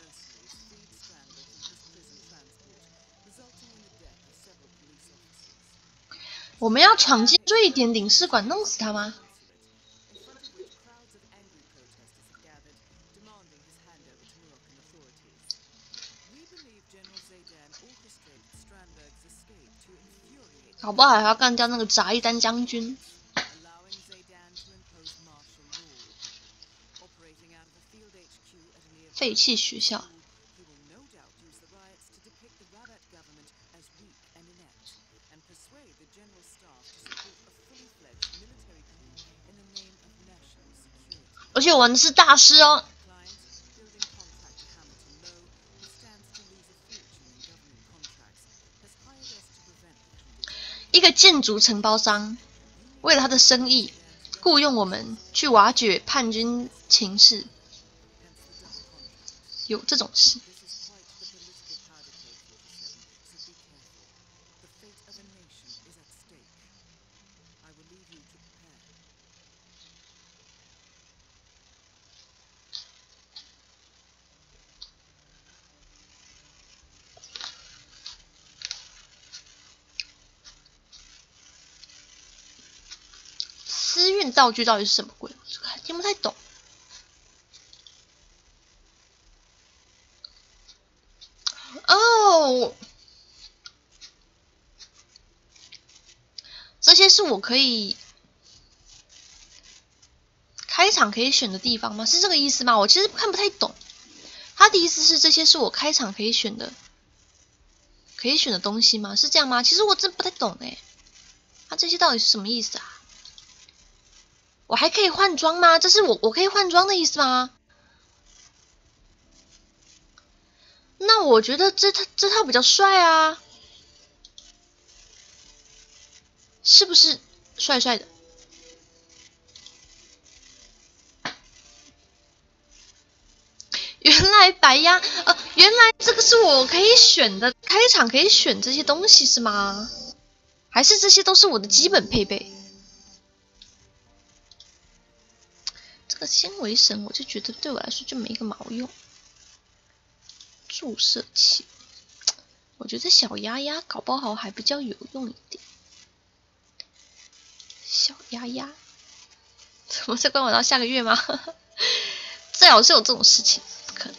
我们要闯进瑞典领事馆弄死他吗？搞不好还要干掉那个扎伊丹将军。废弃学校。而且玩的是大师哦。一个建筑承包商为了他的生意，雇佣我们去挖掘叛军情势，有这种事。私运道具到底是什么鬼？听不太懂。哦，这些是我可以开场可以选的地方吗？是这个意思吗？我其实看不太懂。他的意思是这些是我开场可以选的东西吗？是这样吗？其实我真不太懂哎。他这些到底是什么意思啊？我还可以换装吗？这是我可以换装的意思吗？那我觉得这套比较帅啊，是不是帅帅的？原来白鸭，原来这个是我可以选的，开场可以选这些东西是吗？还是这些都是我的基本配备？这个纤维绳我就觉得对我来说就没个毛用。注射器，我觉得小鸭鸭搞不好还比较有用一点。小鸭鸭，怎么这关我到下个月吗？最好是有这种事情，不可能。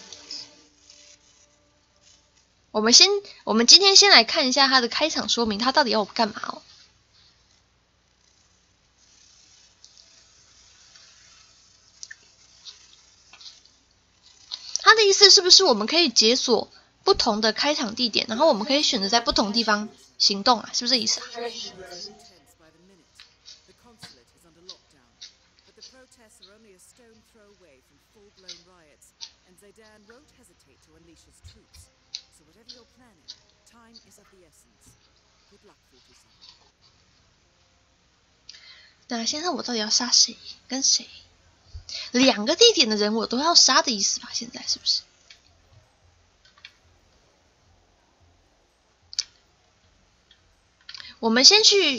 我们今天先来看一下它的开场说明，它到底要我干嘛哦？他的意思是不是我们可以解锁不同的开场地点，然后我们可以选择在不同地方行动啊？是不是这意思啊？那现在我到底要杀谁？跟谁？2个地点的人我都要杀的意思吧？现在是不是？我们先去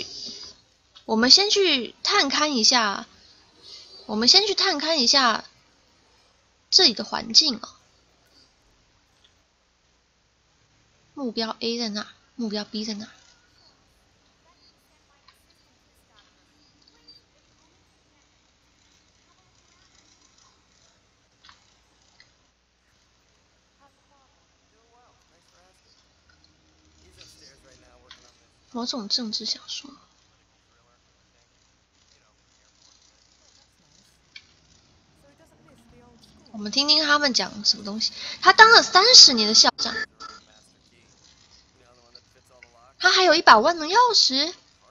探勘一下，这里的环境啊。 目标 A 在哪？目标 B 在哪？某种政治小说。我们听听他们讲什么东西。他当了30年的校长，他还有一把万能钥匙。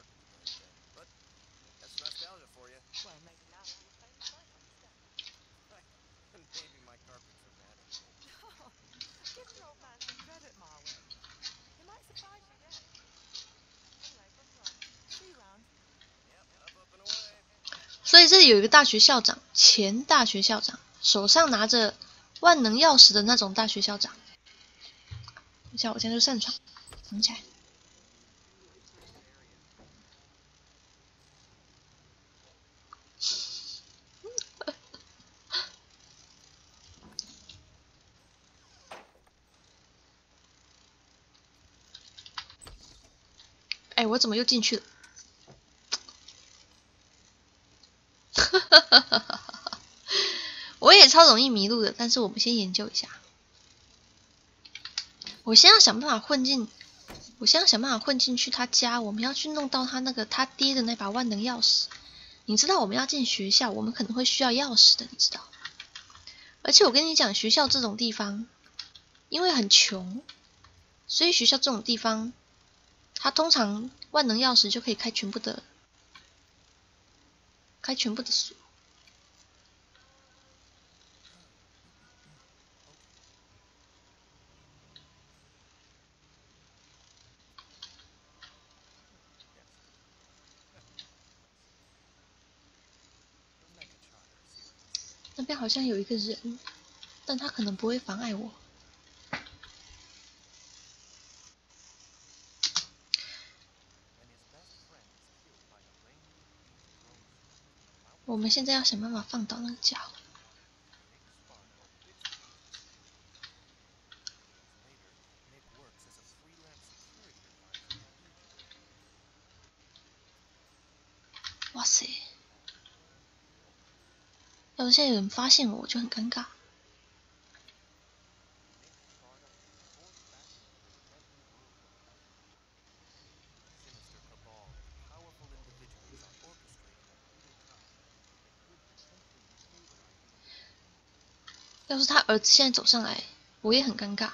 所以这里有一个大学校长，前大学校长，手上拿着万能钥匙的那种大学校长。等一下，我现在就上床，藏起来。哎，我怎么又进去了？我也超容易迷路的，但是我们先研究一下。我先要想办法混进去他家。我们要去弄到他爹的那把万能钥匙。你知道我们要进学校，我们可能会需要钥匙的，你知道？而且我跟你讲，学校这种地方，因为很穷，所以学校这种地方，它通常万能钥匙就可以开全部的锁。那边好像有一个人，但他可能不会妨碍我。我们现在要想办法放倒那个家伙。哇塞！要是现在有人发现我，我就很尴尬。要是他儿子现在走上来，我也很尴尬。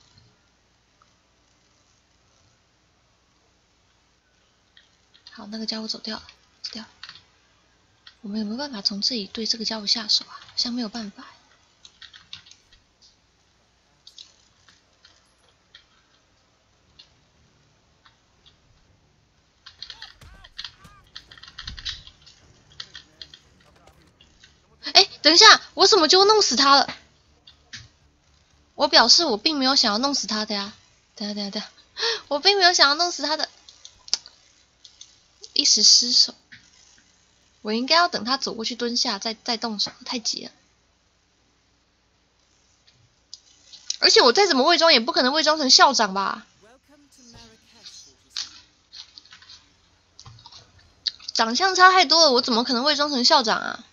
好，那个家伙走掉了，走掉了。我们有没有办法从这里对这个家伙下手啊？好像没有办法。哎，等一下，我怎么就弄死他了？我表示我并没有想要弄死他的呀。等下，我并没有想要弄死他的，一时失手。我应该要等他走过去蹲下再动手，太急了。而且我再怎么伪装，也不可能伪装成校长吧？长相差太多了，我怎么可能伪装成校长啊？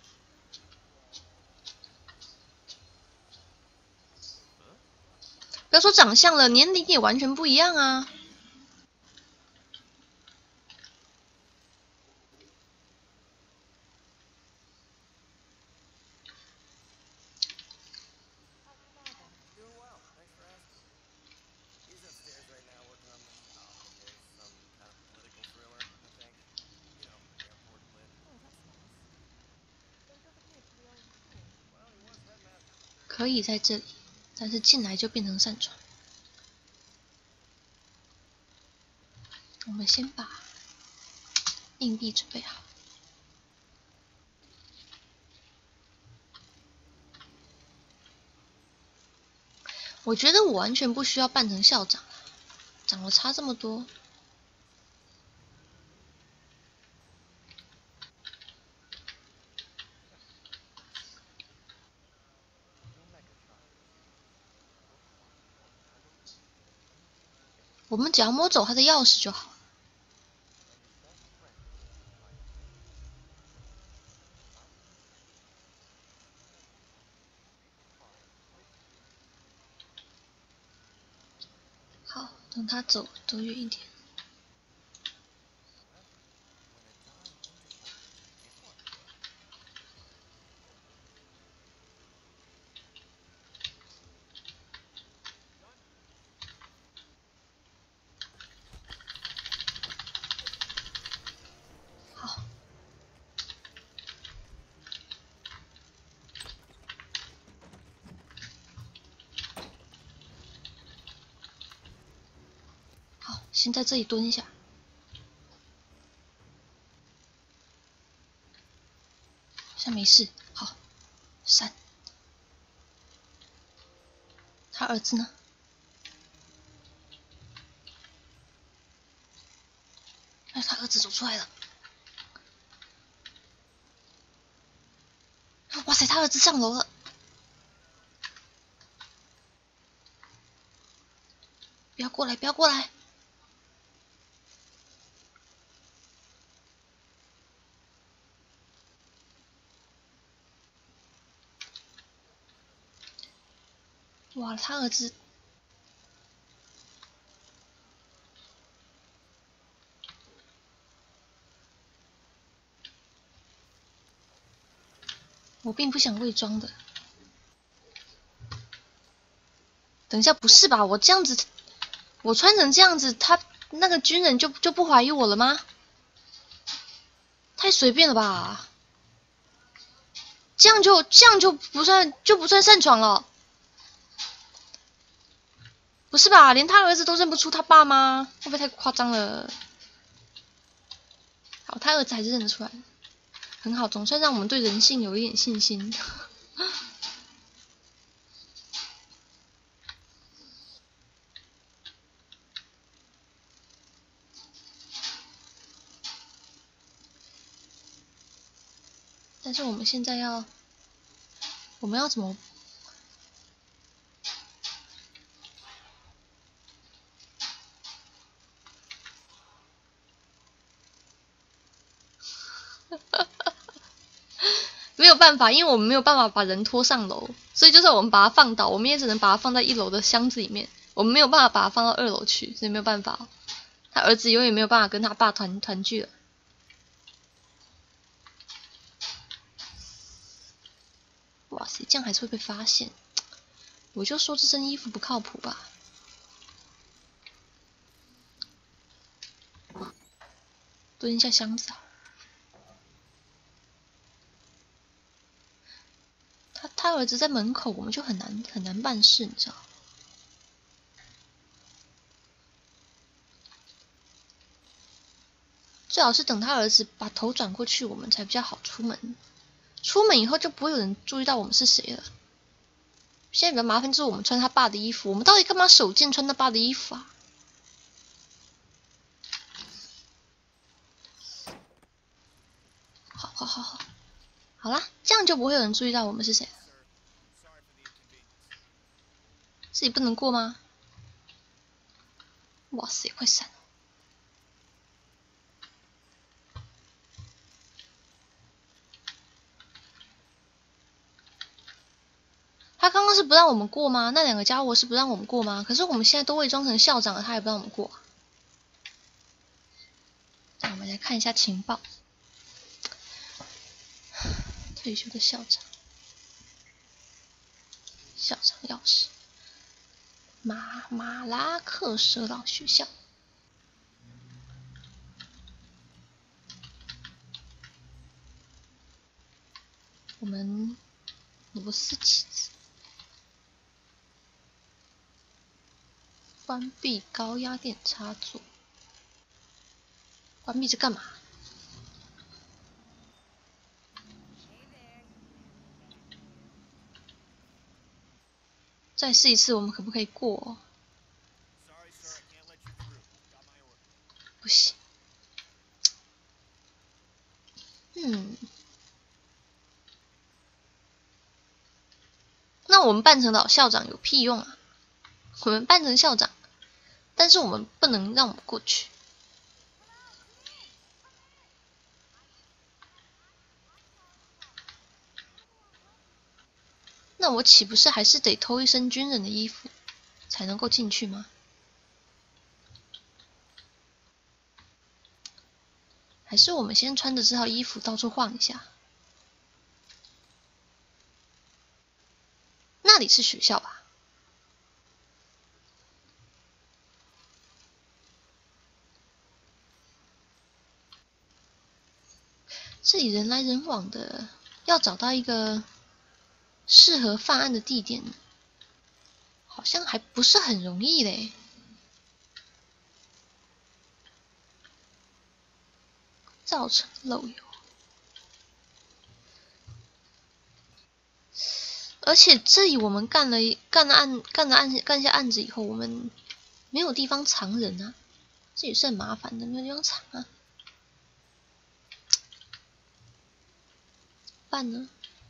不要说长相了，年龄也完全不一样啊！可以在这里，但是进来就变成擅闯。我们先把硬币准备好。我觉得我完全不需要扮成校长，长得差这么多。 我们只要摸走他的钥匙就好。好，等他走远一点。好。好，先在这里蹲一下。现在没事。好，3。他儿子呢？哎，他儿子走出来了。哇塞，他儿子上楼了。不要过来，不要过来。哇，他儿子。我并不想伪装的。等一下，不是吧？我这样子，我穿成这样子，他那个军人就不怀疑我了吗？太随便了吧？这样就不算擅闯了？不是吧？连他儿子都认不出他爸吗？会不会太夸张了？好，他儿子还是认得出来，很好，总算让我们对人性有一点信心。但是我们现在我们要怎么？没有办法，因为我们没有办法把人拖上楼，所以就算我们把他放倒，我们也只能把他放在1楼的箱子里面，我们没有办法把他放到2楼去，所以没有办法。他儿子永远没有办法跟他爸团聚了。哇塞，这样还是会被发现。我就说这身衣服不靠谱吧。蹲一下箱子啊。他儿子在门口，我们就很难办事，你知道？最好是等他儿子把头转过去，我们才比较好出门。出门以后就不会有人注意到我们是谁了。现在比较麻烦就是我们穿他爸的衣服，我们到底干嘛手贱穿他爸的衣服啊？好啦，这样就不会有人注意到我们是谁了。自己不能过吗？哇塞，快闪！他刚刚是不让我们过吗？那2个家伙是不让我们过吗？可是我们现在都伪装成校长了，他也不让我们过。那我们来看一下情报。退休的校长，校长钥匙，马拉克舍朗学校。我们螺丝起子，关闭高压电插座。关闭这干嘛？再试一次，我们可不可以过？不行。那我们扮成老校长有屁用啊？我们扮成校长， 但是我们不能让我们过去。那我岂不是还是得偷一身军人的衣服，才能够进去吗？还是我们先穿着这套衣服到处晃一下？那里是学校吧？这里人来人往的，要找到一个适合犯案的地点，好像还不是很容易嘞。造成漏油，而且这里我们干下案子以后，我们没有地方藏人啊，这也是很麻烦的，没有地方藏啊。办呢？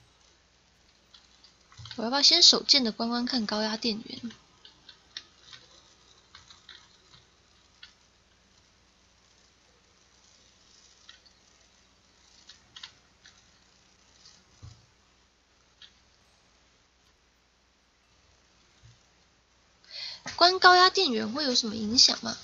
我要不要先手贱的观观看高压电源？关高压电源会有什么影响吗？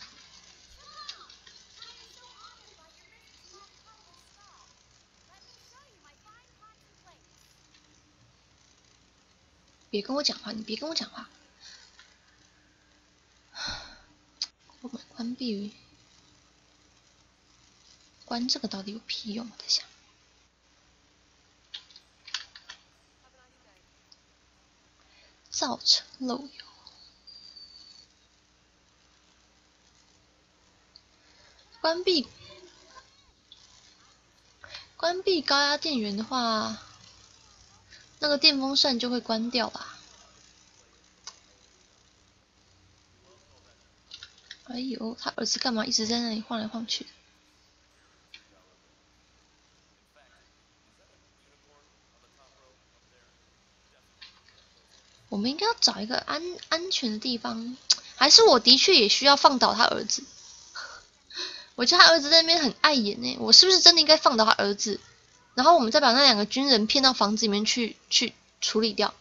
别跟我讲话，你别跟我讲话。我们关闭，关这个到底有屁用？我在想，造成漏油。关闭高压电源的话，那个电风扇就会关掉吧？哎呦，他儿子干嘛一直在那里晃来晃去？我们应该要找一个安全的地方，还是我的确也需要放倒他儿子？我觉得他儿子在那边很碍眼欸，我是不是真的应该放倒他儿子？然后我们再把那两个军人骗到房子里面去处理掉。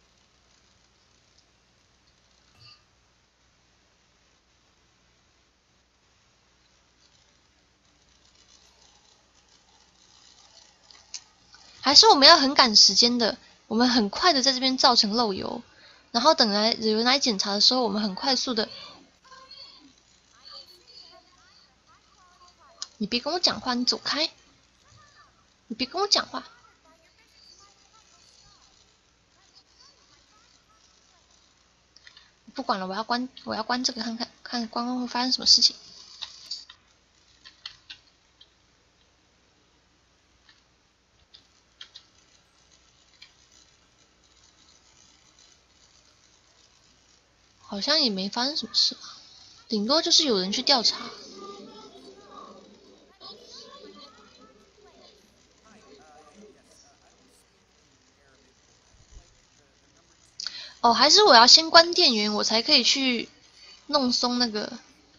还是我们要很赶时间的，我们很快的在这边造成漏油，然后等有人来检查的时候，我们很快速的。你别跟我讲话，你走开！你别跟我讲话！不管了，我要关这个，看关会发生什么事情。好像也没发生什么事吧，顶多就是有人去调查。哦，还是我要先关电源，我才可以去弄松那个。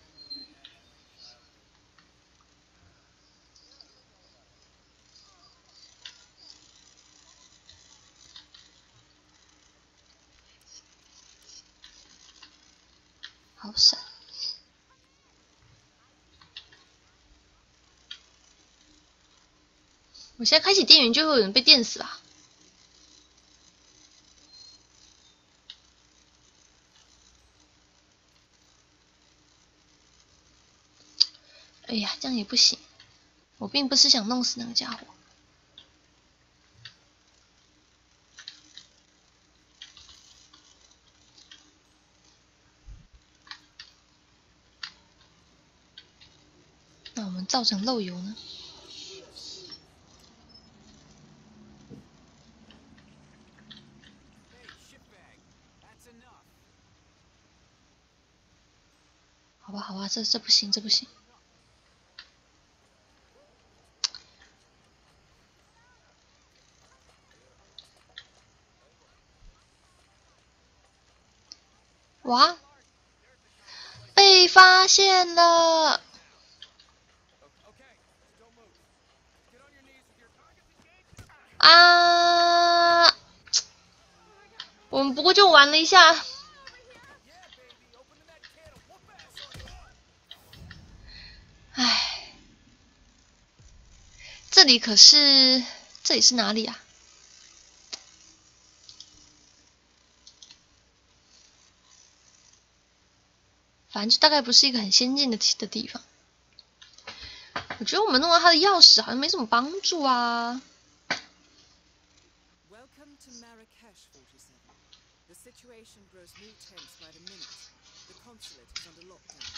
好闪！我现在开启电源，就会有人被电死吧？哎呀，这样也不行。我并不是想弄死那个家伙。那我们造成漏油呢？好吧，好吧，这不行，这不行。哇！被发发现了！啊！我们不过就玩了一下。唉，这里是哪里啊？反正就大概不是一个很先进的地方。我觉得我们弄到他的钥匙好像没什么帮助啊。 Welcome to Marrakesh, 47. The situation grows more tense by the minute. The consulate is under lockdown.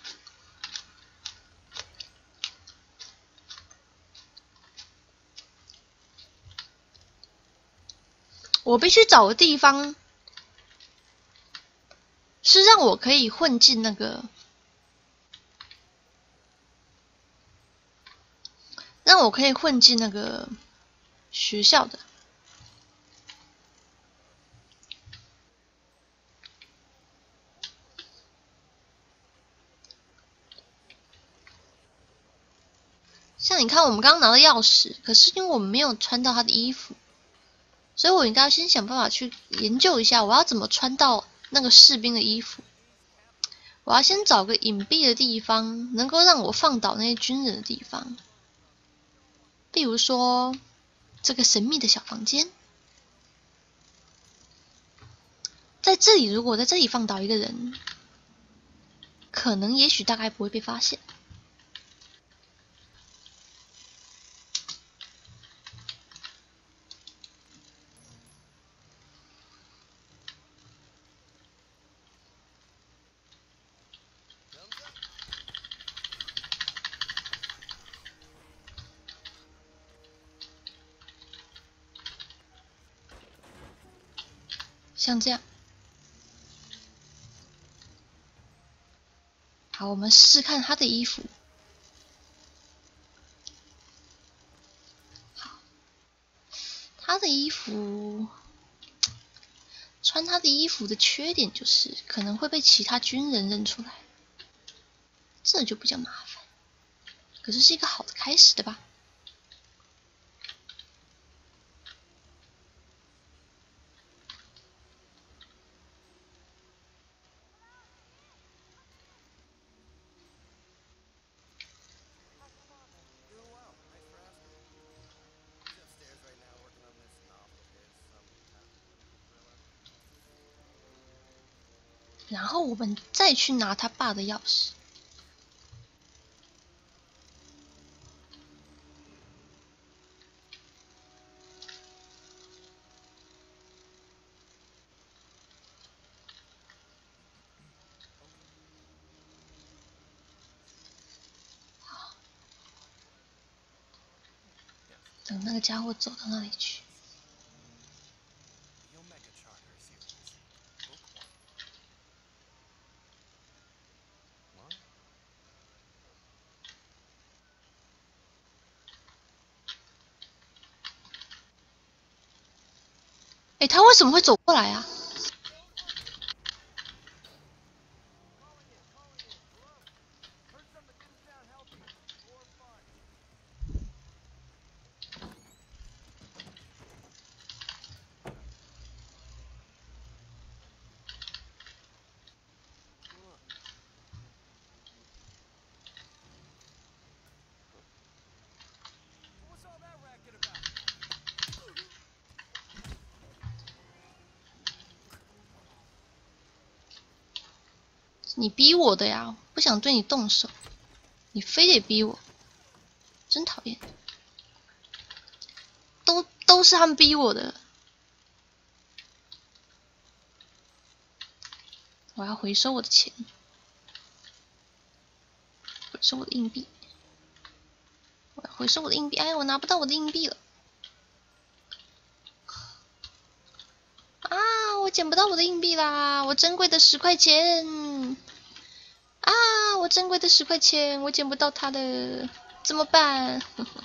我必须找个地方，是让我可以混进那个，学校的。像你看，我们刚刚拿到钥匙，可是因为我们没有穿到他的衣服，所以我应该先想办法去研究一下，我要怎么穿到那个士兵的衣服。我要先找个隐蔽的地方，能够让我放倒那些军人的地方，比如说这个神秘的小房间。在这里，如果在这里放倒一个人，可能也许大概不会被发现。像这样。好，我们试试看他的衣服。好，他的衣服，穿他的衣服的缺点就是可能会被其他军人认出来，这就比较麻烦。可是是一个好的开始的吧？然后我们再去拿他爸的钥匙。等那个家伙走到那里去。哎，他为什么会走过来啊？你逼我的呀，不想对你动手，你非得逼我，真讨厌。都是他们逼我的。我要回收我的钱，回收我的硬币。我要回收我的硬币，哎，我拿不到我的硬币了。啊，我捡不到我的硬币啦！我珍贵的10块钱。啊，我珍贵的10块钱，我捡不到它的，怎么办？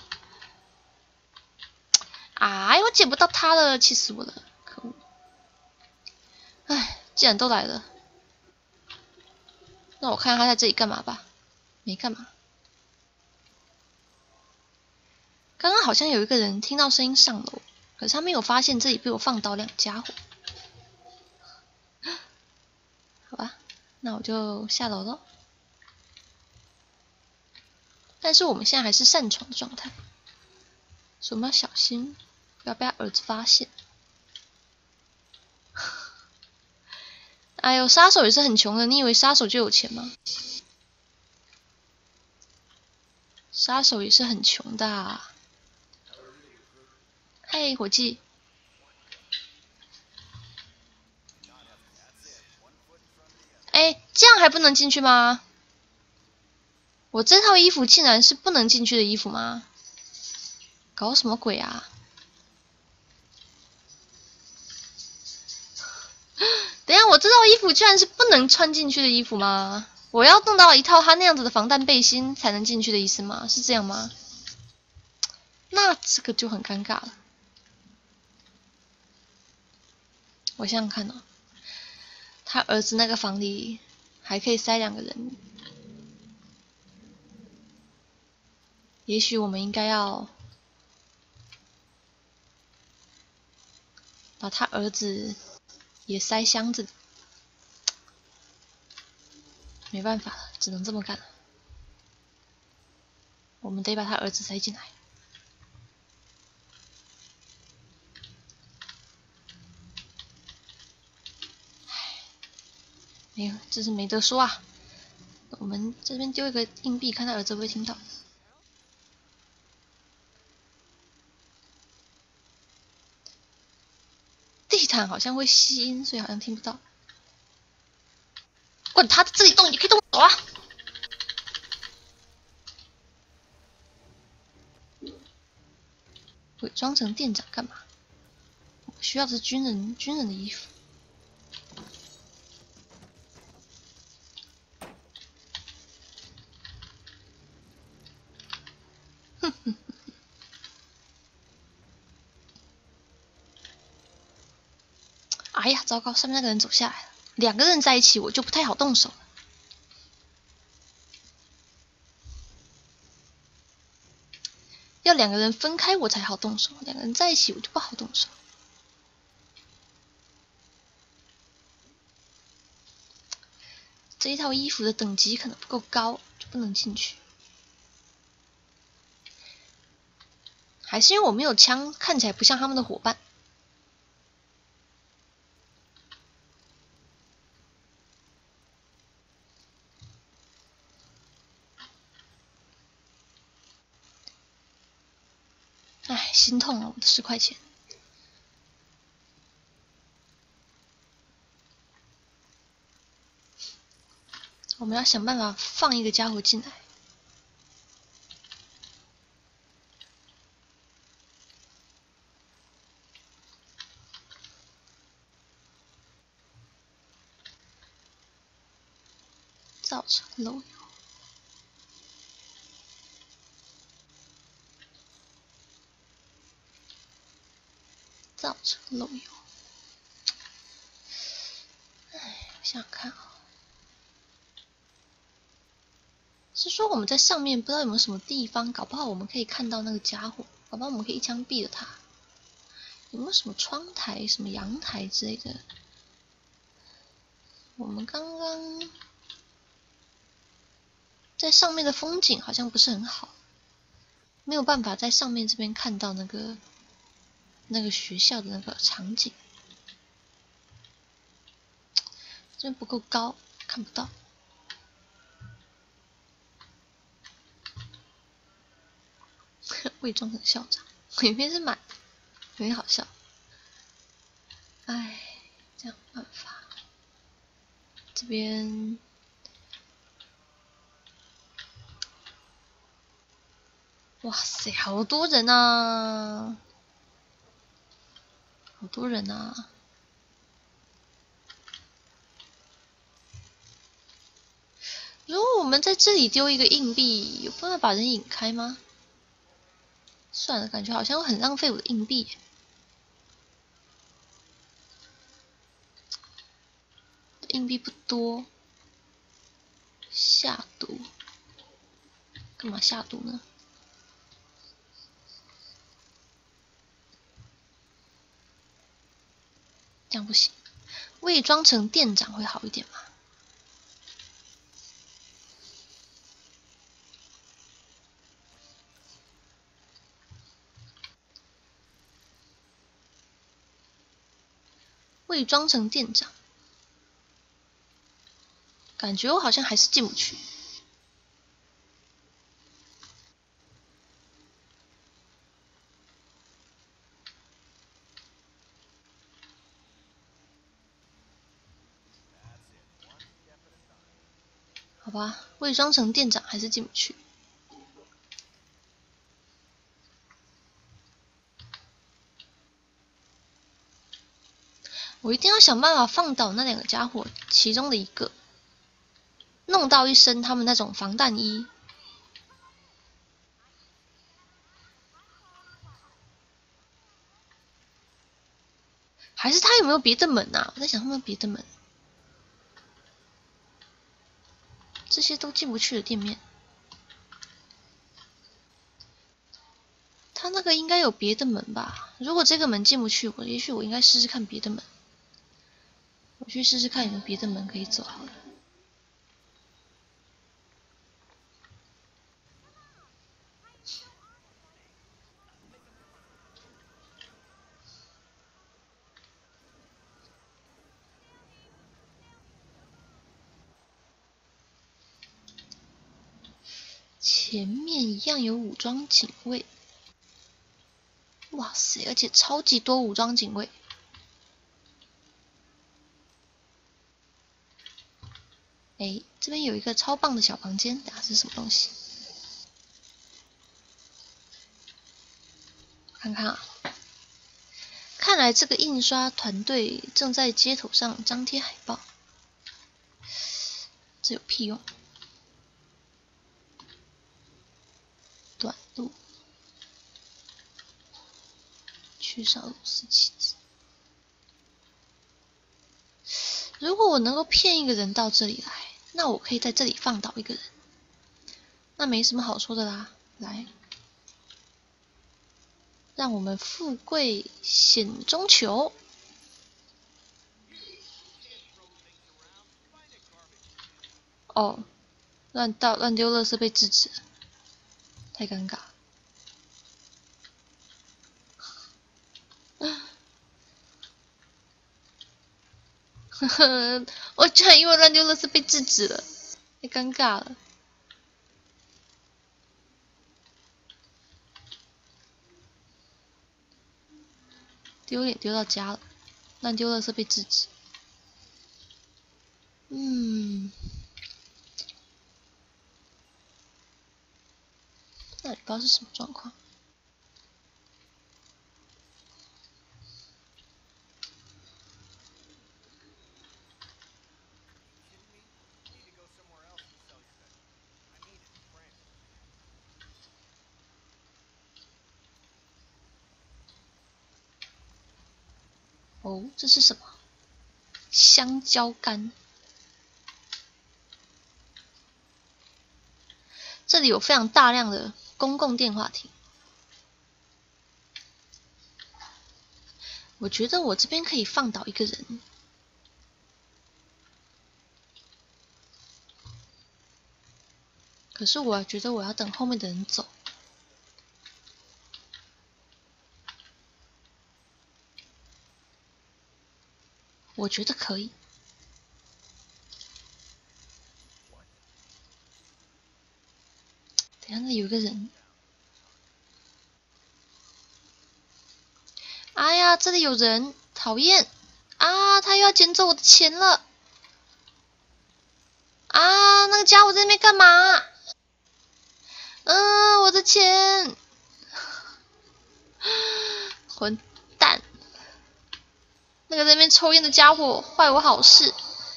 哎，我捡不到它了，气死我了！可恶！哎，既然都来了， 那我看看他在这里干嘛吧。没干嘛。刚刚好像有一个人听到声音上楼，可是他没有发现这里被我放倒2家伙。好吧，那我就下楼喽。但是我们现在还是擅闯的状态，所以我们要小心，不要被他儿子发现。哎呦，杀手也是很穷的，你以为杀手就有钱吗？杀手也是很穷的啊。嘿，伙计。哎，这样还不能进去吗？我这套衣服竟然是不能进去的衣服吗？搞什么鬼啊！等一下，我这套衣服居然是不能穿进去的衣服吗？我要弄到一套他那样子的防弹背心才能进去的意思吗？是这样吗？那这个就很尴尬了。我想想看哦，他儿子那个房里还可以塞2个人，也许我们应该要把他儿子也塞箱子里。没办法了，只能这么干了。我们得把他儿子塞进来。没有，这是没得说啊。我们这边丢一个硬币，看他儿子会不会听到。地毯好像会吸音，所以好像听不到。滚，他自己动，你可以动手啊！伪装成店长干嘛？我需要的是军人的衣服。哼哼。哎呀，糟糕！上面那个人走下来了，2个人在一起我就不太好动手了。要2个人分开我才好动手，2个人在一起我就不好动手。这一套衣服的等级可能不够高，就不能进去。还是因为我没有枪，看起来不像他们的伙伴。唉，心痛了，我的10块钱。我们要想办法放一个家伙进来。造成漏油。造成漏油。唉，想想看啊，是说我们在上面不知道有没有什么地方，搞不好我们可以看到那个家伙，搞不好我们可以一枪毙了他。有没有什么窗台、什么阳台之类的？我们刚刚在上面的风景好像不是很好，没有办法在上面这边看到那个学校的那个场景，这边不够高，看不到。伪装成校长，里面是满的，有点好笑。唉，这样办法。这边，哇塞，好多人啊！好多人啊！如果我们在这里丢一个硬币，有办法把人引开吗？算了，感觉好像很浪费我的硬币。硬币不多。 下毒？干嘛下毒呢？这样不行，伪装成店长会好一点吗？伪装成店长，感觉我好像还是进不去。好吧，伪装成店长还是进不去。我一定要想办法放倒那两个家伙，其中的一个，弄到一身他们那种防弹衣。还是他有没有别的门啊？我在想他有没有别的门。这些都进不去的店面，他那个应该有别的门吧？如果这个门进不去，也许我应该试试看别的门。我去试试看有没有别的门可以走好了。前面一样有武装警卫，哇塞，而且超级多武装警卫。哎，这边有一个超棒的小房间，打是什么东西？看看啊，看来这个印刷团队正在街头上张贴海报，这有屁用？短路，缺少54旗子。如果我能够骗一个人到这里来，那我可以在这里放倒一个人，那没什么好说的啦。来，让我们富贵险中求。哦，乱丢垃圾被制止了，太尴尬。呵呵，我居然因为乱丢垃圾被制止了，太尴尬了。丢脸丢到家了，乱丢垃圾被制止。那也不知道是什么状况。哦，这是什么？香蕉干。这里有非常大量的公共电话亭。我觉得我这边可以放倒一个人。可是我觉得我要等后面的人走。我觉得可以。等一下，那有一个人。哎呀，这里有人，讨厌！啊，他又要捡走我的钱了！啊，那个家伙在那边干嘛？我的钱！混蛋！那个在那边抽烟的家伙坏我好事。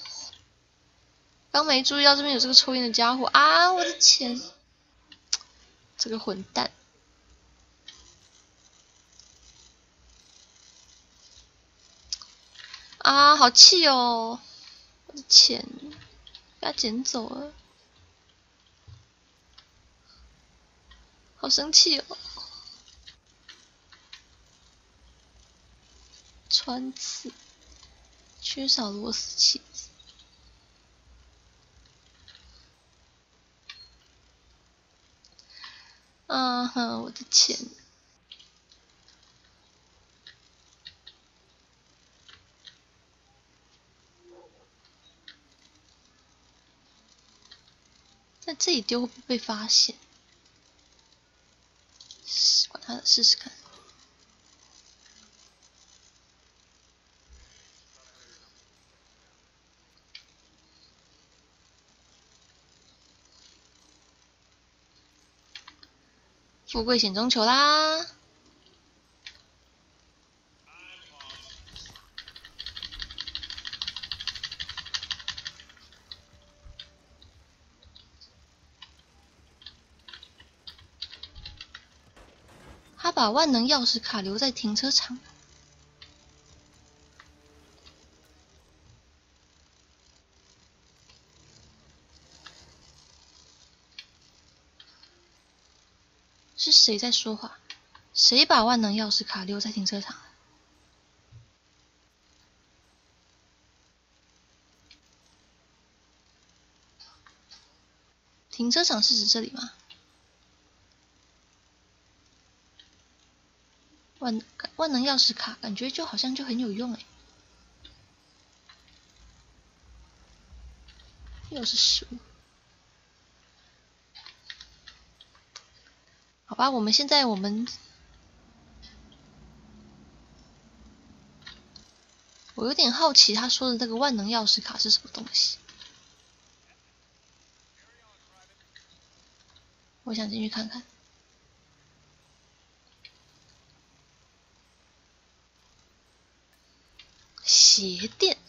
刚没注意到这边有这个抽烟的家伙啊！我的钱！这个混蛋！啊，好气哦！我的钱被他捡走了。 好生气哦！穿刺，缺少螺丝起子。啊哈，我的钱！在这里丢会不会被发现？管他的，试试看。富贵险中求啦！他把万能钥匙卡留在停车场。是谁在说话？谁把万能钥匙卡留在停车场？停车场是指这里吗？万能钥匙卡感觉就好像就很有用哎。又是食物。好吧，我有点好奇他说的那个万能钥匙卡是什么东西。我想进去看看。鞋垫。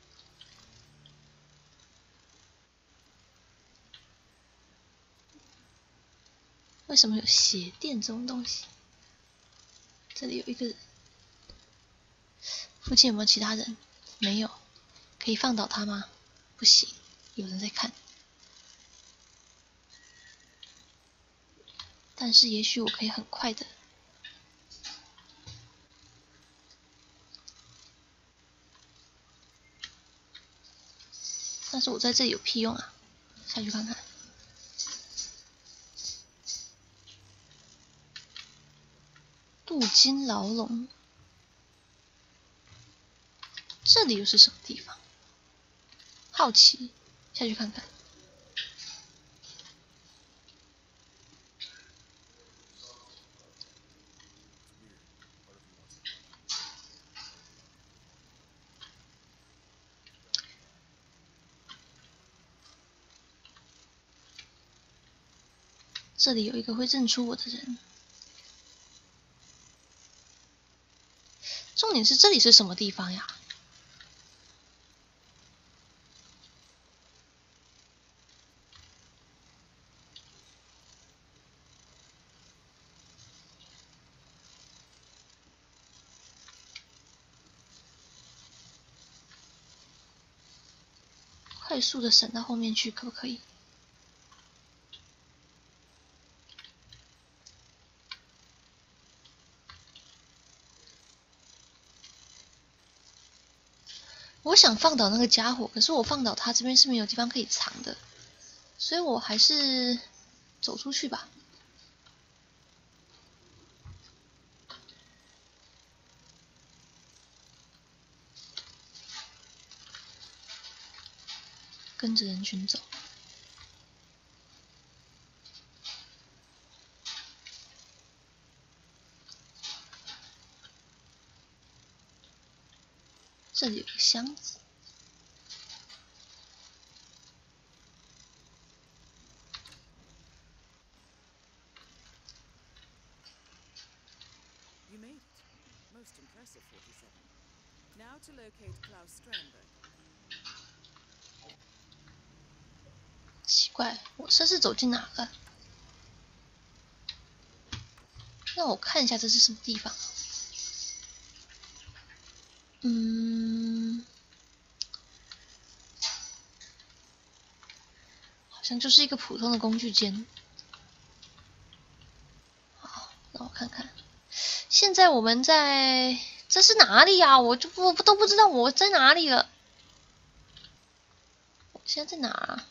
为什么有鞋垫这种东西？这里有一个人。附近有没有其他人？没有。可以放倒他吗？不行，有人在看。但是也许我可以很快的。但是我在这里有屁用啊！下去看看。镀金牢笼。这里又是什么地方？好奇，下去看看。这里有一个会认出我的人。重点是这里是什么地方呀？快速的闪到后面去，可不可以？我想放倒那个家伙，可是我放倒他这边是没有地方可以藏的，所以我还是走出去吧。跟着人群走。这里有个箱子。 You made it. Most impressive, 47. Now to locate Klaus Strandberg. 奇怪，我这是走进哪了？让我看一下这是什么地方。好像就是一个普通的工具间。 现在我们在，这是哪里啊？我都不知道我在哪里了。我现在在哪啊？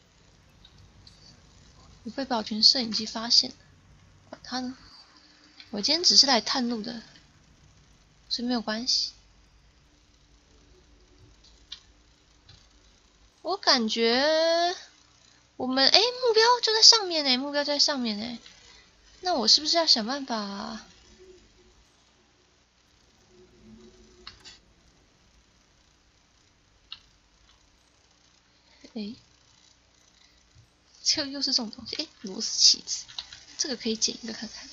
我被保全摄影机发现，管他呢。我今天只是来探路的，所以没有关系。我感觉我们目标就在上面目标就在上面那我是不是要想办法？这又是这种东西螺丝起子，这个可以剪一个看看。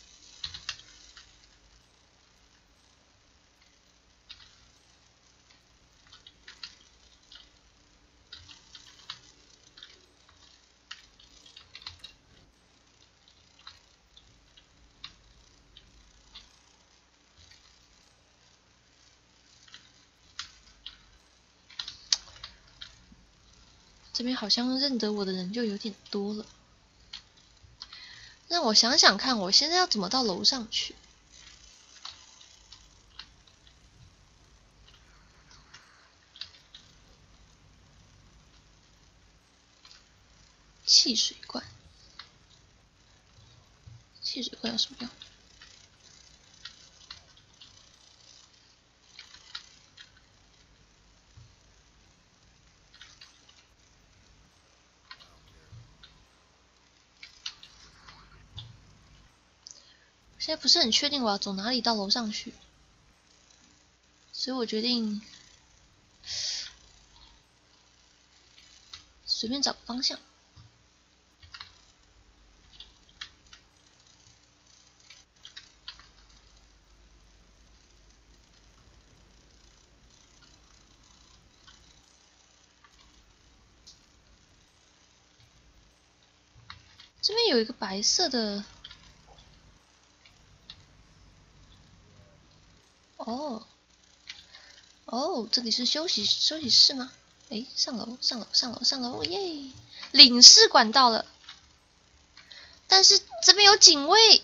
这边好像认得我的人就有点多了。让我想想看，我现在要怎么到楼上去？汽水罐，汽水罐有什么用？现在不是很确定我要走哪里到楼上去，所以我决定随便找个方向。这边有一个白色的，这里是休息室吗？上楼耶！领事馆到了，但是这边有警卫。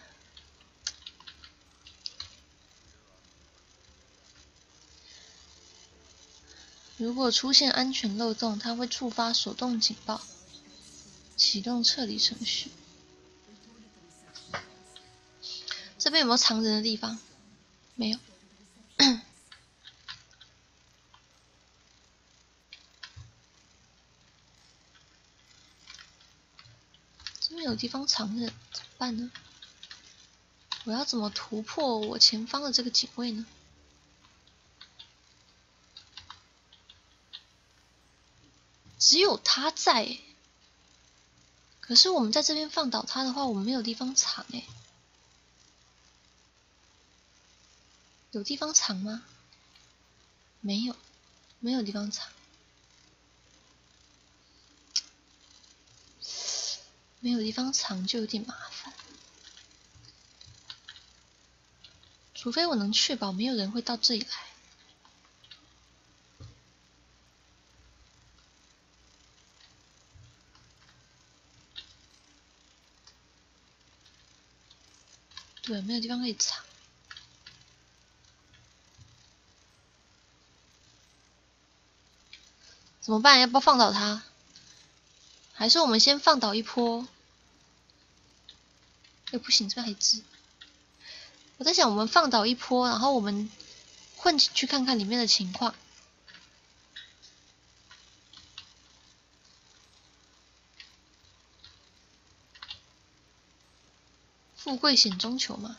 如果出现安全漏洞，它会触发手动警报，启动撤离程序。这边有没有藏人的地方？没有。这边有地方藏人，怎么办呢？我要怎么突破我前方的这个警卫呢？只有他在可是我们在这边放倒他的话，我们没有地方藏有地方藏吗？没有，没有地方藏。没有地方藏就有点麻烦。除非我能确保没有人会到这里来。对，没有地方可以藏。怎么办？要不要放倒他？还是我们先放倒一波？不行，这边还有一只。我在想，我们放倒一波，然后我们混进去看看里面的情况。富贵险中求嘛。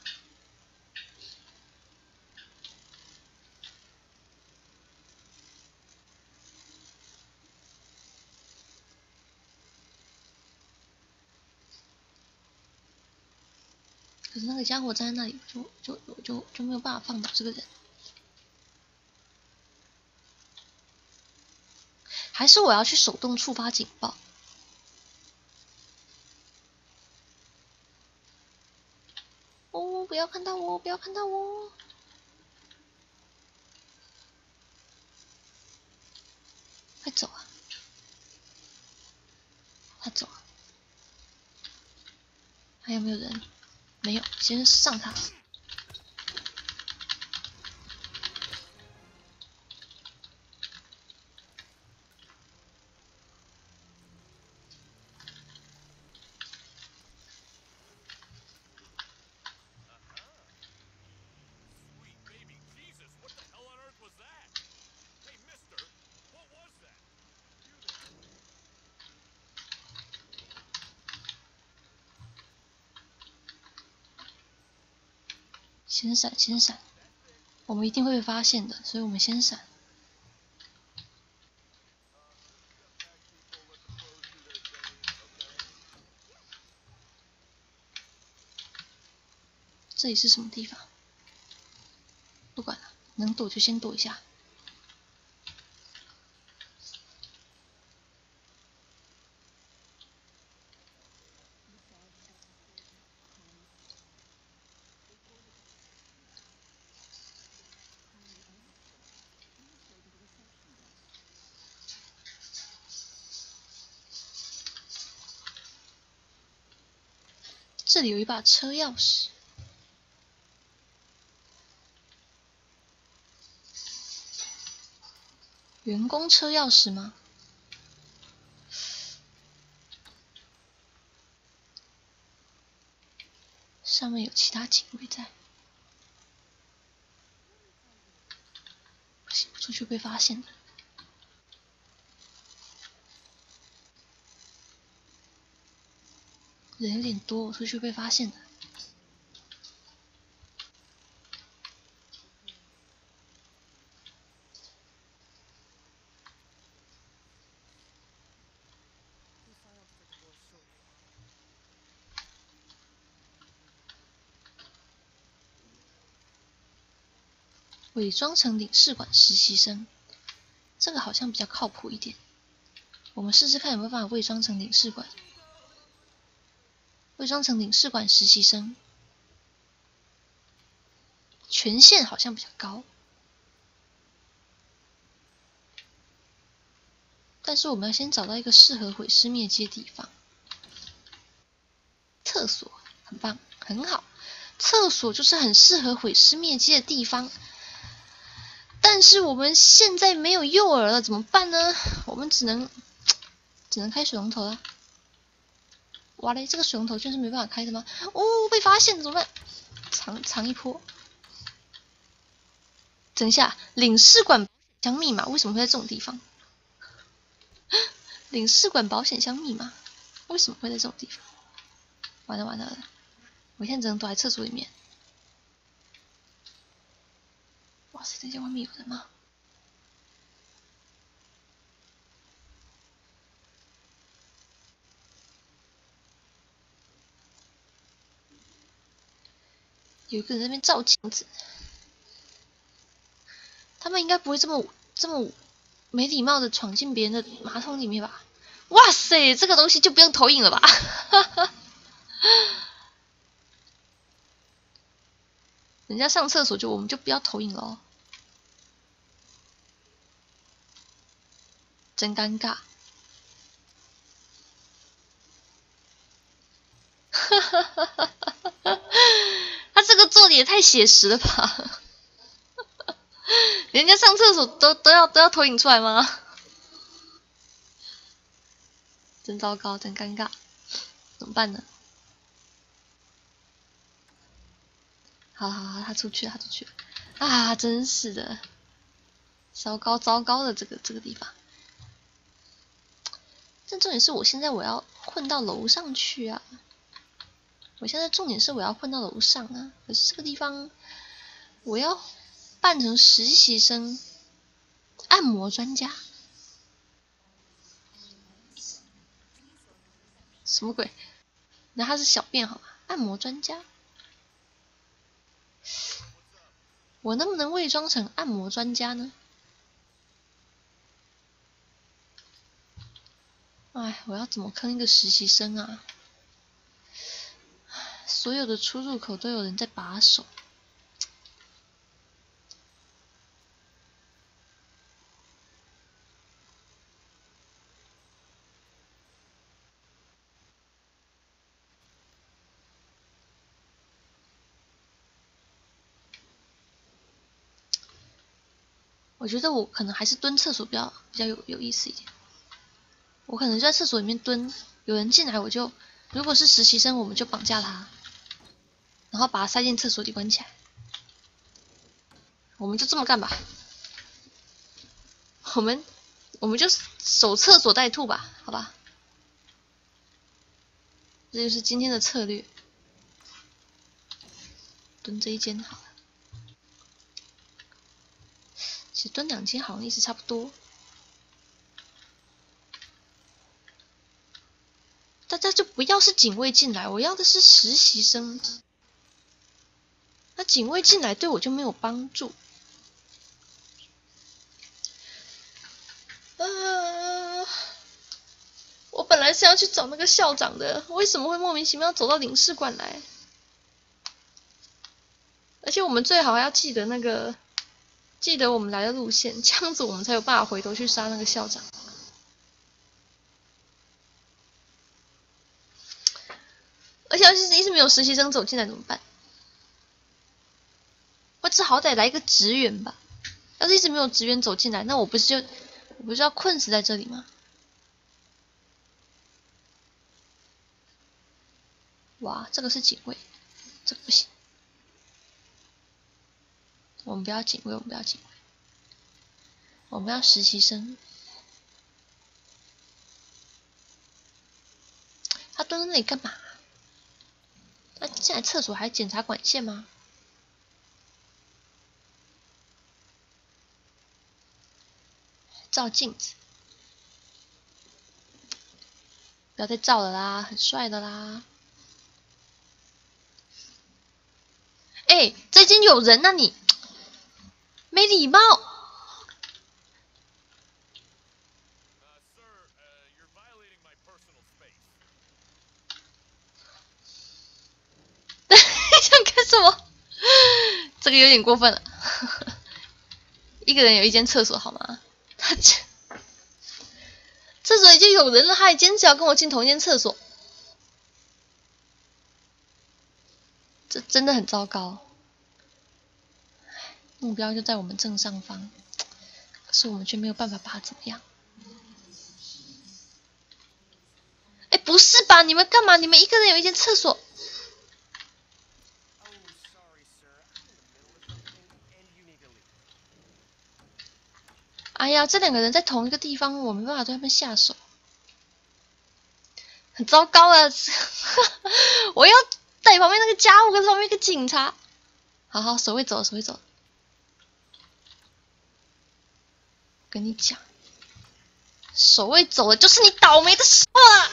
可是那个家伙站在那里，就没有办法放倒这个人。还是我要去手动触发警报？哦，不要看到我，不要看到我！快走啊！快走啊！还有没有人？没有，先上他。 先闪，先闪！我们一定会被发现的，所以我们先闪。这里是什么地方？不管了，能躲就先躲一下。这里有一把车钥匙。员工车钥匙吗？上面有其他警卫在。不行，出去被发现了。人有点多，我出去被发现了。伪装成领事馆实习生，这个好像比较靠谱一点。我们试试看有没有办法伪装成领事馆。伪装成领事馆实习生，权限好像比较高。但是我们要先找到一个适合毁尸灭迹的地方。厕所很棒，很好。厕所就是很适合毁尸灭迹的地方。但是我们现在没有诱饵了，怎么办呢？我们只能开水龙头了。哇嘞，这个水龙头居然是没办法开的吗？哦，被发现了，怎么办？藏一波。等一下，领事馆箱密码为什么会在这种地方？领事馆保险箱密码为什么会在这种地方？完了完了完了！我现在只能躲在厕所里面。哇塞，这间外面有人吗？有一个人在那边照镜子。他们应该不会这么没礼貌的闯进别人的马桶里面吧？哇塞，这个东西就不用投影了吧？人家上厕所我们就不要投影了哦。真尴尬。他这个做的也太写实了吧？人家上厕所都要投影出来吗？真糟糕，真尴尬，怎么办呢？好，他出去了啊！真是的，糟糕的这个地方。但重点是我现在我要混到楼上去啊！我现在重点是我要混到楼上啊！可是这个地方我要扮成实习生，按摩专家。什么鬼？那他是小便好吗？按摩专家，我能不能伪装成按摩专家呢？哎，我要怎么坑一个实习生啊？所有的出入口都有人在把守。我觉得我可能还是蹲厕所比较有意思一点。我可能就在厕所里面蹲，有人进来我就，如果是实习生，我们就绑架他，然后把他塞进厕所里关起来。我们就这么干吧。我们就守厕所待兔吧，好吧？这就是今天的策略。蹲这一间好了。 其实蹲2000好像意思差不多。大家就不要是警卫进来，我要的是实习生。那警卫进来对我就没有帮助。我本来是要去找那个校长的，为什么会莫名其妙走到领事馆来？而且我们最好还要记得我们来的路线，这样子我们才有办法回头去杀那个校长。而且要是一直没有实习生走进来怎么办？我只好歹来一个职员吧。要是一直没有职员走进来，那我不是要困死在这里吗？哇，这个是警卫，这个不行。我们不要警卫，我们不要警卫，我们要实习生。他蹲在那里干嘛？他进来厕所还检查管线吗？照镜子，不要再照了啦，很帅的啦。哎，这间有人啊你，没礼貌。想干什么？这个有点过分了。一个人有一间厕所好吗？他厕所已经有人了，他还坚持要跟我进同一间厕所，这真的很糟糕。目标就在我们正上方，可是我们却没有办法把他怎么样。哎，不是吧？你们干嘛？你们一个人有一间厕所？哎呀，这2个人在同一个地方，我没办法对他们下手，很糟糕啊！我要带旁边那个家伙跟旁边一个警察。好，守卫走了，守卫走了。跟你讲，守卫走了就是你倒霉的时候了。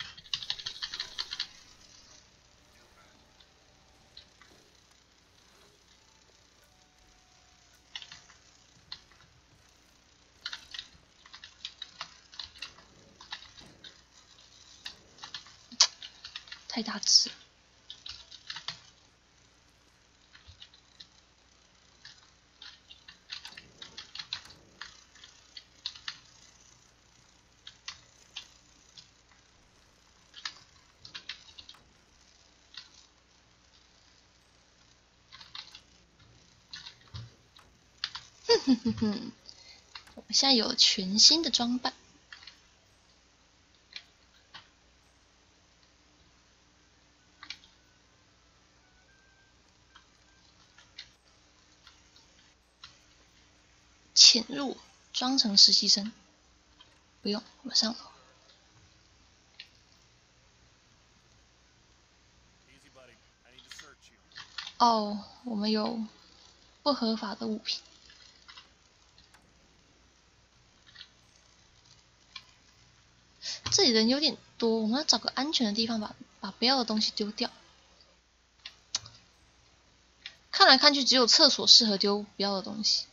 太大只了。我们现在有了全新的装扮。潜入，装成实习生。不用，我们上楼。哦，我们有不合法的物品。这里人有点多，我们要找个安全的地方把不要的东西丢掉。看来看去，只有厕所适合丢不要的东西。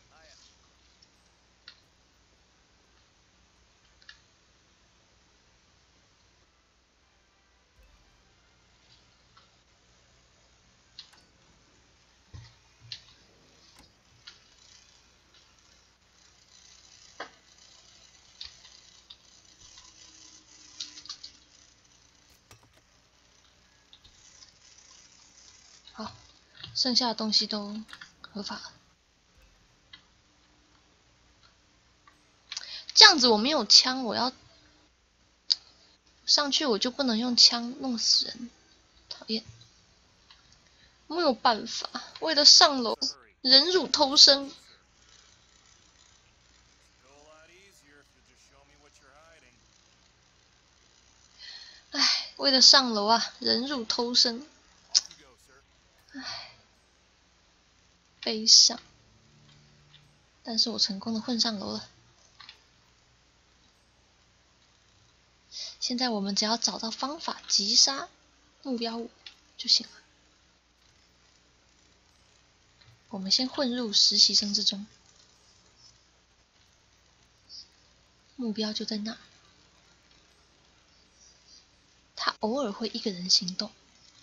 好，剩下的东西都合法了。这样子我没有枪，我要上去我就不能用枪弄死人，讨厌。没有办法，为了上楼，忍辱偷生。唉，为了上楼啊，忍辱偷生。唉，悲伤。 但是我成功的混上楼了。现在我们只要找到方法击杀目标物就行了。我们先混入实习生之中，目标就在那。他偶尔会一个人行动。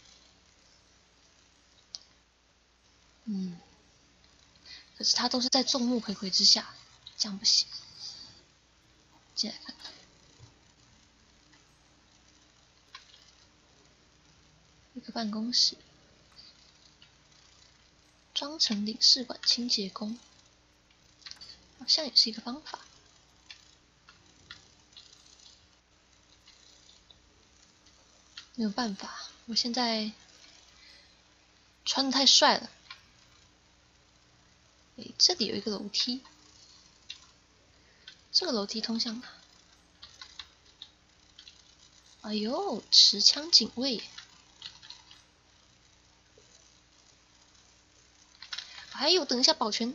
可是他都是在众目睽睽之下，这样不行。进来看看，一个办公室，装成领事馆清洁工，好像也是一个方法。没有办法，我现在穿得太帅了。这里有一个楼梯，这个楼梯通向哪？哎呦，持枪警卫！哎呦，等一下保全。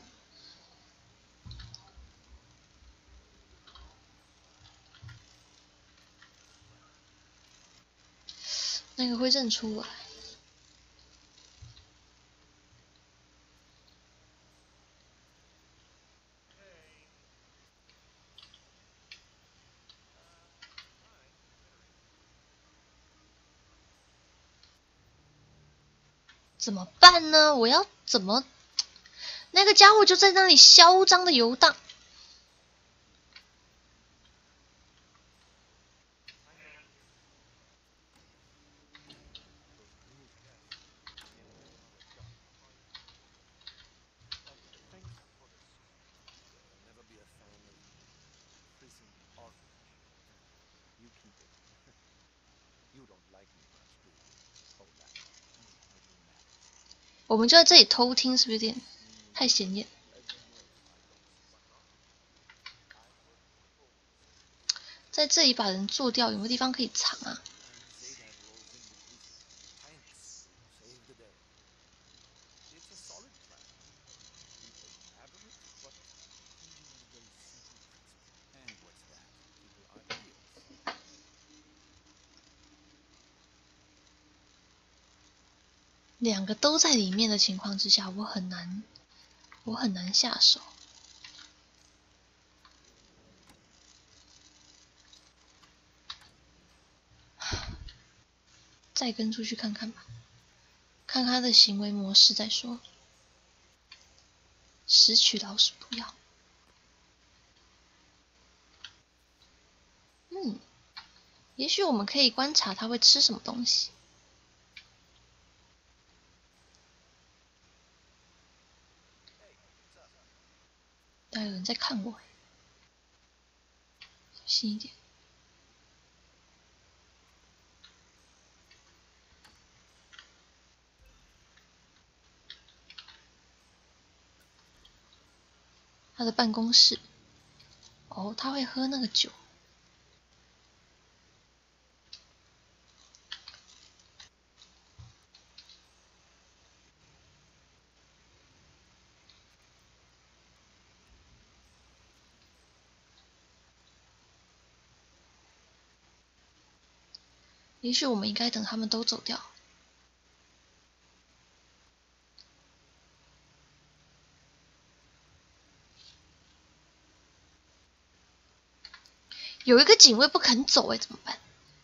那个会认出我来。怎么办呢？我要怎么？那个家伙就在那里嚣张的游荡。我们就在这里偷听，是不是有点太显眼？在这里把人做掉，有没有地方可以藏啊？两个都在里面的情况之下，我很难下手。再跟出去看看吧，看他的行为模式再说。拾取老鼠毒药。也许我们可以观察他会吃什么东西。但有人在看我，小心一点。他的办公室。哦，他会喝那个酒。也许我们应该等他们都走掉。有一个警卫不肯走，怎么办？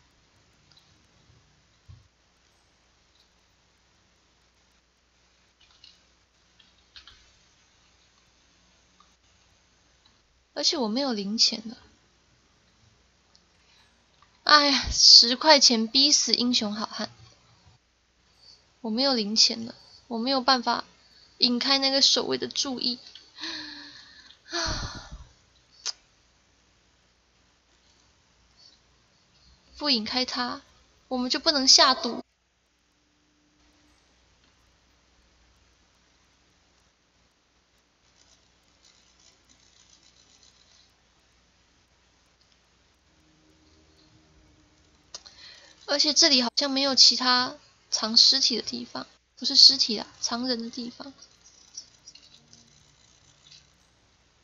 而且我没有零钱了。哎呀，10块钱逼死英雄好汉。我没有零钱了，我没有办法引开那个守卫的注意。不引开他，我们就不能下毒。而且这里好像没有其他藏尸体的地方，不是尸体啦，藏人的地方。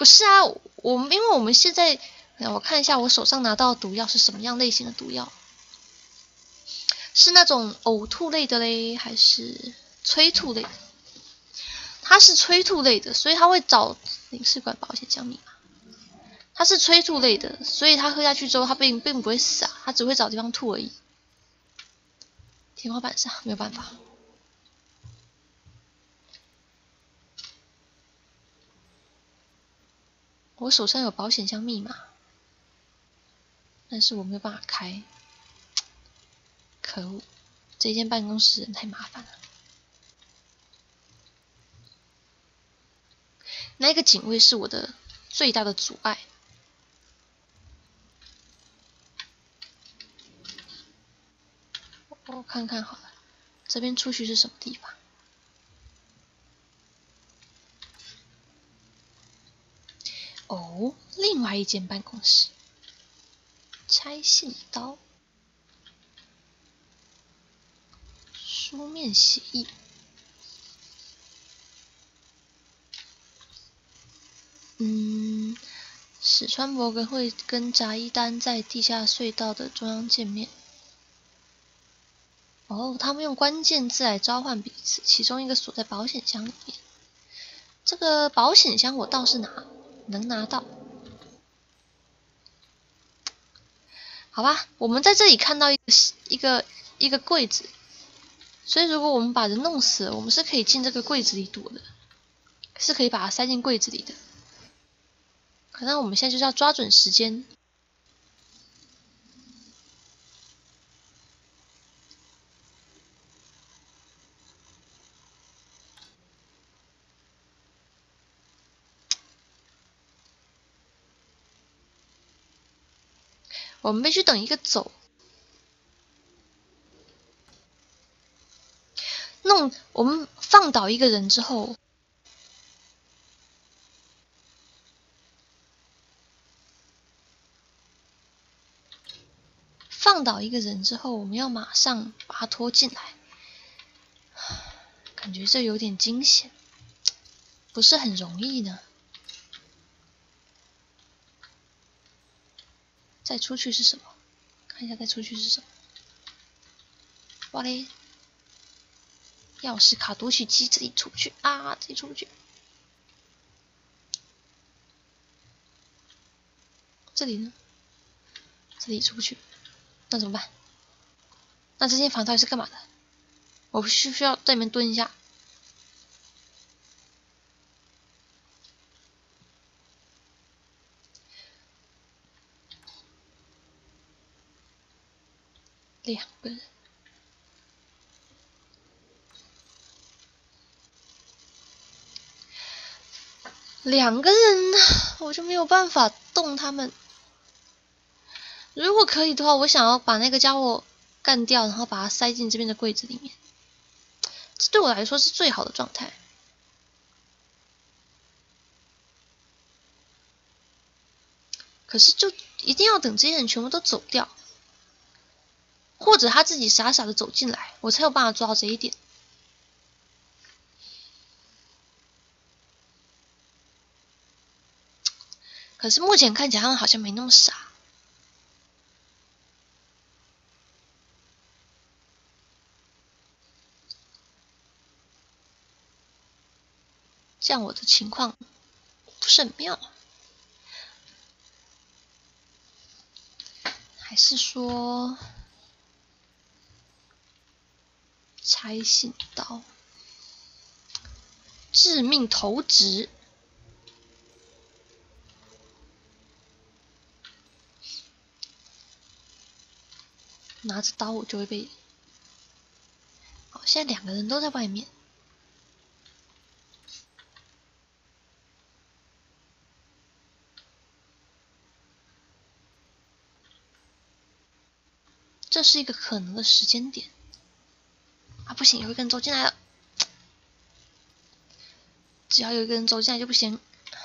不是啊，因为我们现在，我看一下我手上拿到的毒药是什么样类型的毒药，是那种呕吐类的嘞，还是催吐类的？它是催吐类的，所以它会找领事馆保险箱密码。它是催吐类的，所以它喝下去之后，它并不会死啊，它只会找地方吐而已。天花板上没有办法。我手上有保险箱密码，但是我没有办法开。可恶，这间办公室人太麻烦了。那个警卫是我的最大的阻碍。我看看好了，这边出去是什么地方？哦，另外一间办公室。拆信刀，书面协议。史川博格会跟扎伊丹在地下隧道的中央见面。哦，他们用关键字来召唤彼此，其中一个锁在保险箱里面。这个保险箱我倒是能拿到。好吧，我们在这里看到一个柜子，所以如果我们把人弄死了，我们是可以进这个柜子里躲的，是可以把它塞进柜子里的。可能我们现在就是要抓准时间。我们必须等一个走。我们放倒一个人之后，我们要马上把他拖进来。感觉这有点惊险，不是很容易呢。再出去是什么？看一下再出去是什么。哇嘞！钥匙卡读取机，这里出不去啊！这里出不去。这里呢？这里出不去，那怎么办？那这间房到底是干嘛的？我需不需要在里面蹲一下？2个人。2个人，我就没有办法动他们。如果可以的话，我想要把那个家伙干掉，然后把他塞进这边的柜子里面。这对我来说是最好的状态。可是就一定要等这些人全部都走掉，或者他自己傻傻的走进来，我才有办法做到这一点。可是目前看起来他们好像没那么傻。这样我的情况不是很妙。还是说拆信刀，致命投掷。拿着刀我就会被。好，现在2个人都在外面。这是一个可能的时间点。啊，不行，有一个人走进来了。只要有一个人走进来就不行。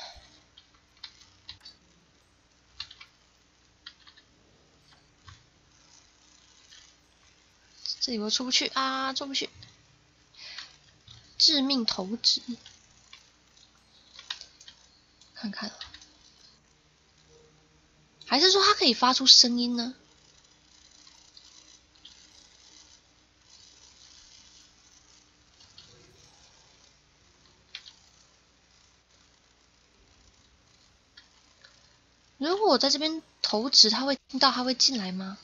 这里我出不去啊，出不去。致命投掷，看看还是说它可以发出声音呢？如果我在这边投掷，它会听到，它会进来吗？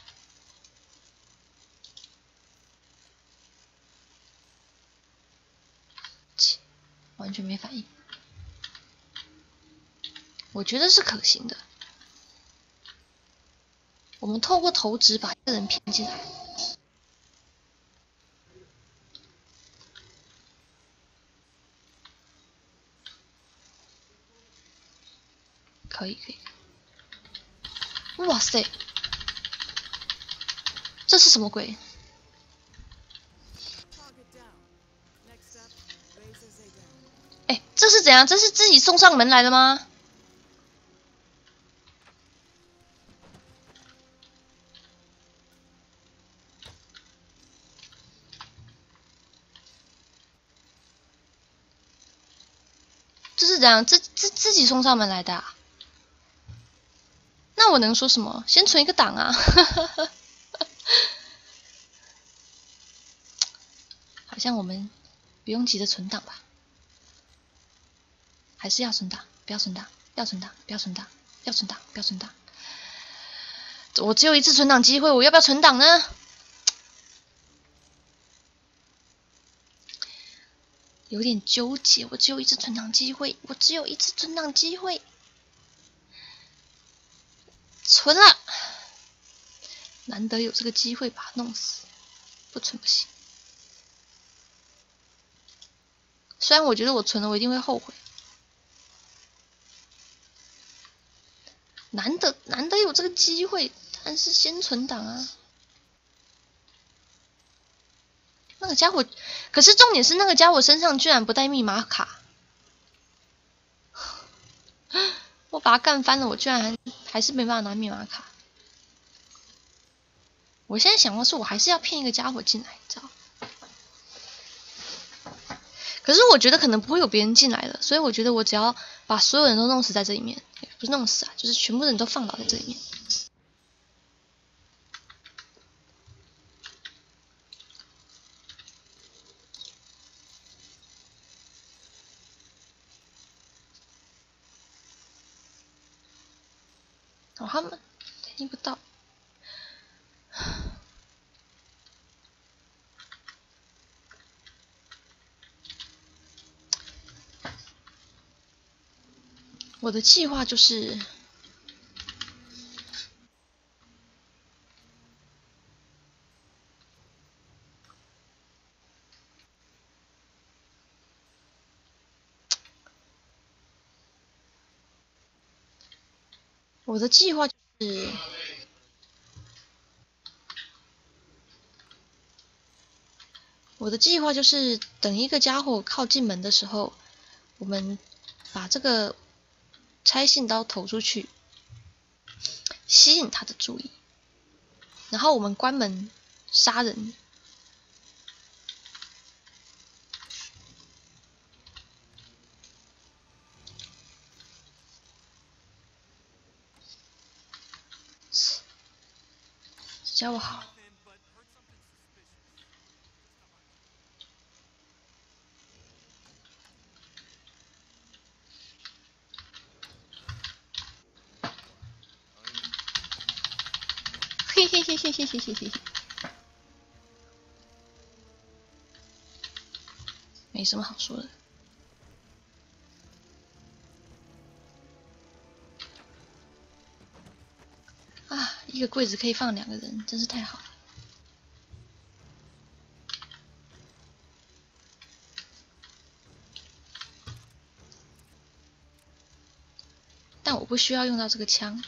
切，完全没反应。我觉得是可行的。我们透过投掷把一个人骗进来。可以可以。哇塞，这是什么鬼？哎，这是怎样？这是自己送上门来的吗？这是怎样？自己送上门来的啊？那我能说什么？先存一个档啊！好像我们不用急着存档吧？还是要存档？不要存档？要存档？不要存档？要存档？不要存档？我只有一次存档机会，我要不要存档呢？有点纠结，我只有一次存档机会，我只有一次存档机会，存了，难得有这个机会把它弄死，不存不行。虽然我觉得我存了，我一定会后悔。难得有这个机会，但是先存档啊。那个家伙，可是重点是那个家伙身上居然不带密码卡。我把他干翻了，我居然还是没办法拿密码卡。我现在想的是，我还是要骗一个家伙进来，你知道？可是我觉得可能不会有别人进来了，所以我觉得我只要把所有人都弄死在这里面，不是弄死啊，就是全部人都放倒在这里面。哦，他们听不到。我的计划就是，我的计划就是，我的计划就是等一个家伙靠近门的时候，我们把这个拆信刀投出去，吸引他的注意，然后我们关门杀人。这家伙好。嘿嘿嘿嘿嘿嘿嘿嘿，没什么好说的。啊，一个柜子可以放2个人，真是太好了。但我不需要用到这个枪。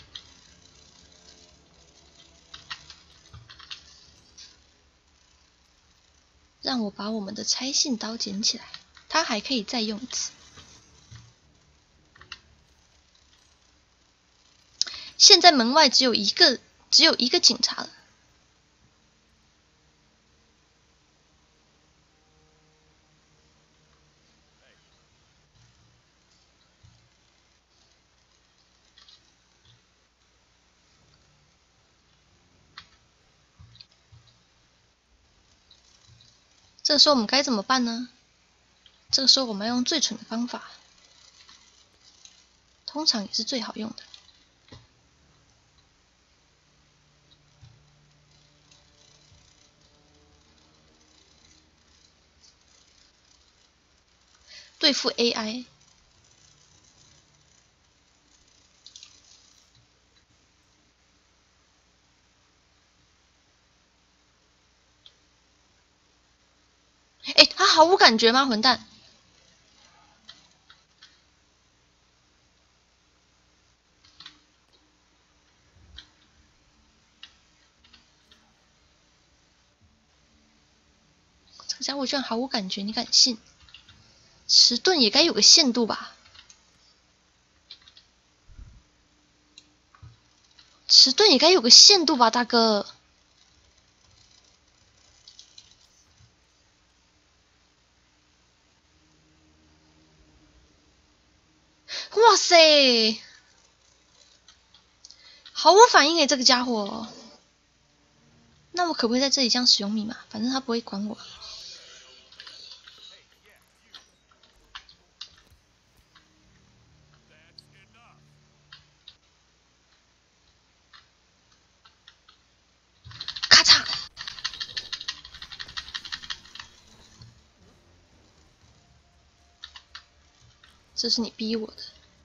让我把我们的拆信刀捡起来，它还可以再用一次。现在门外只有一个警察了。 这个时候我们该怎么办呢？这个时候我们要用最蠢的方法，通常也是最好用的。对付 AI。哎，他毫无感觉吗？混蛋！这个家伙居然毫无感觉，你敢信？迟钝也该有个限度吧？迟钝也该有个限度吧，大哥！哇塞，毫无反应诶，这个家伙。那我可不可以在这里这样使用密码？反正他不会管我。咔嚓！这是你逼我的。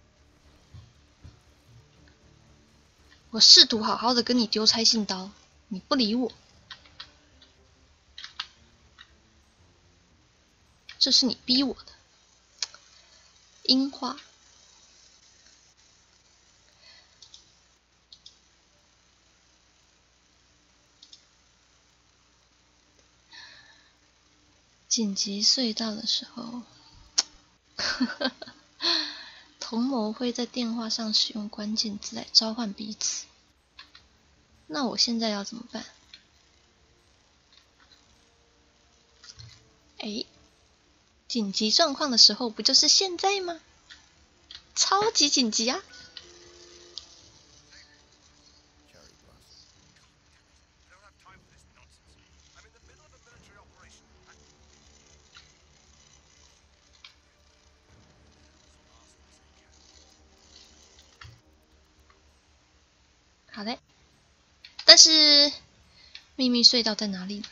我试图好好的跟你丢拆信刀，你不理我。这是你逼我的。樱花。紧急隧道的时候，同谋会在电话上使用关键字来召唤彼此。那我现在要怎么办？哎，紧急状况的时候不就是现在吗？超级紧急啊！好嘞，但是秘密隧道在哪里呢？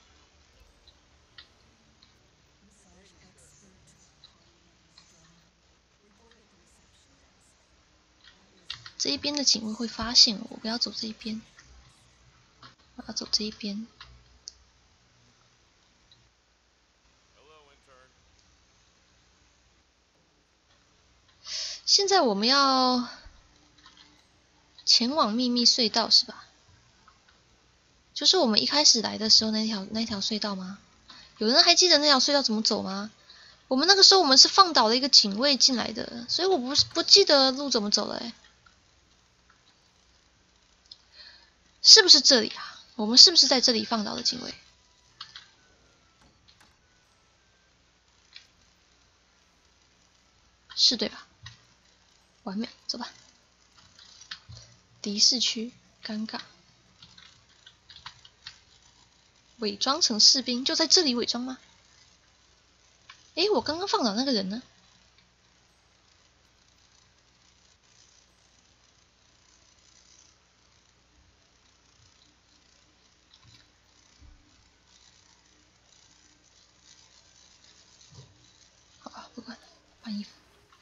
这一边的警卫会发现我，我不要走这一边，我要走这一边。现在我们要前往秘密隧道是吧？就是我们一开始来的时候那条隧道吗？有人还记得那条隧道怎么走吗？我们那个时候我们是放倒了一个警卫进来的，所以我不记得路怎么走了哎。是不是这里啊？我们是不是在这里放倒了警卫？是对吧？完美，走吧。敌视区，尴尬。伪装成士兵，就在这里伪装吗？诶，我刚刚放倒那个人呢？好吧，不管了，换衣服。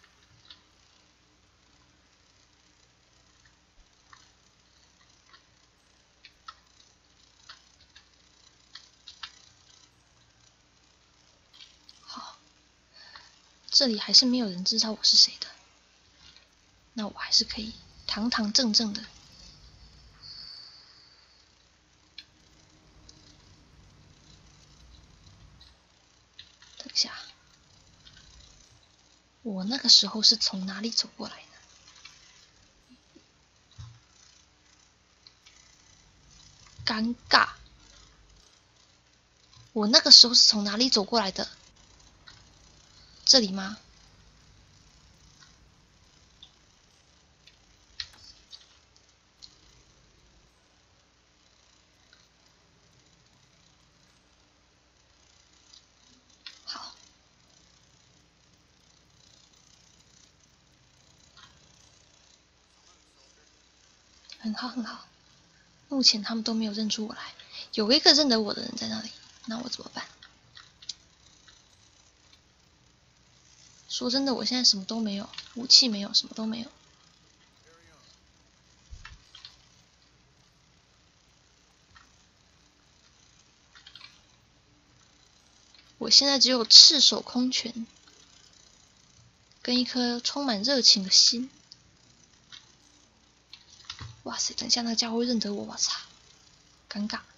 好，这里还是没有人知道我是谁的，那我还是可以堂堂正正的。等一下，我那个时候是从哪里走过来的？尴尬，我那个时候是从哪里走过来的？这里吗？ 很好很好。目前他们都没有认出我来，有一个认得我的人在那里，那我怎么办？说真的，我现在什么都没有，武器没有，什么都没有。我现在只有赤手空拳，跟一颗充满热情的心。哇塞，等一下那个家伙会认得我，我操，尴尬。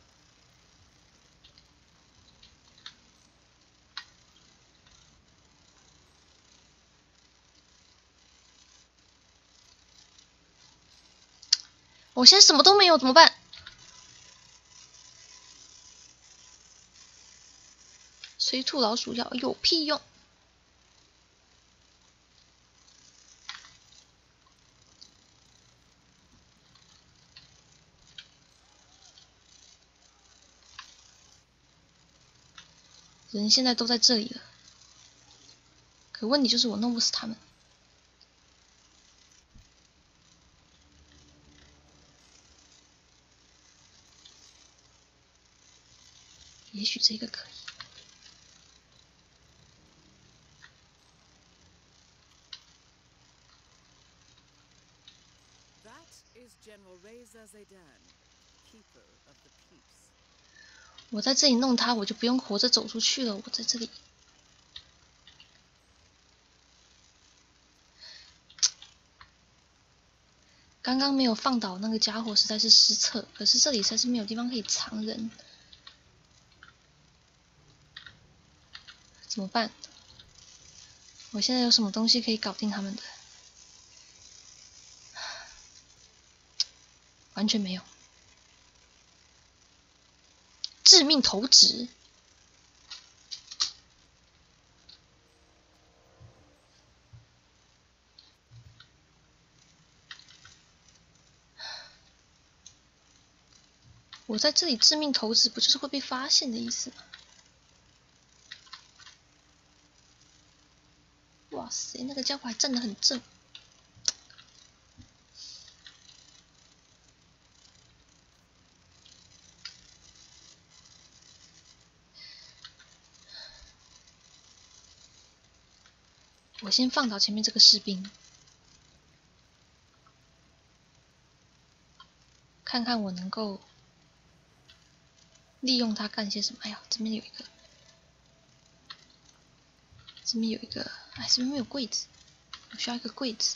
我现在什么都没有，怎么办？催吐老鼠药有屁用？人现在都在这里了，可问题就是我弄不死他们。也许这个可以。我在这里弄他，我就不用活着走出去了。我在这里，刚刚没有放倒那个家伙，实在是失策。可是这里实在是没有地方可以藏人，怎么办？我现在有什么东西可以搞定他们的？完全没有。致命投掷。我在这里致命投掷，不就是会被发现的意思吗？哇塞，那个家伙还站得很正。我先放倒前面这个士兵，看看我能够利用他干些什么。哎呀，这边有一个，这边有一个，哎，这边没有柜子，我需要一个柜子。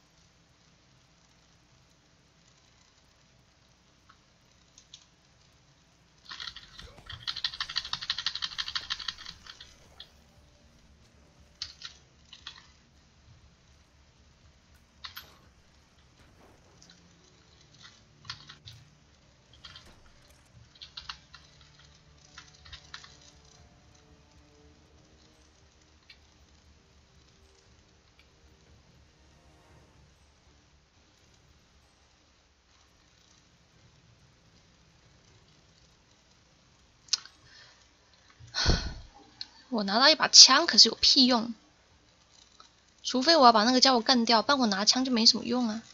我拿到一把枪，可是有屁用？除非我要把那个家伙干掉，不然我拿枪就没什么用啊。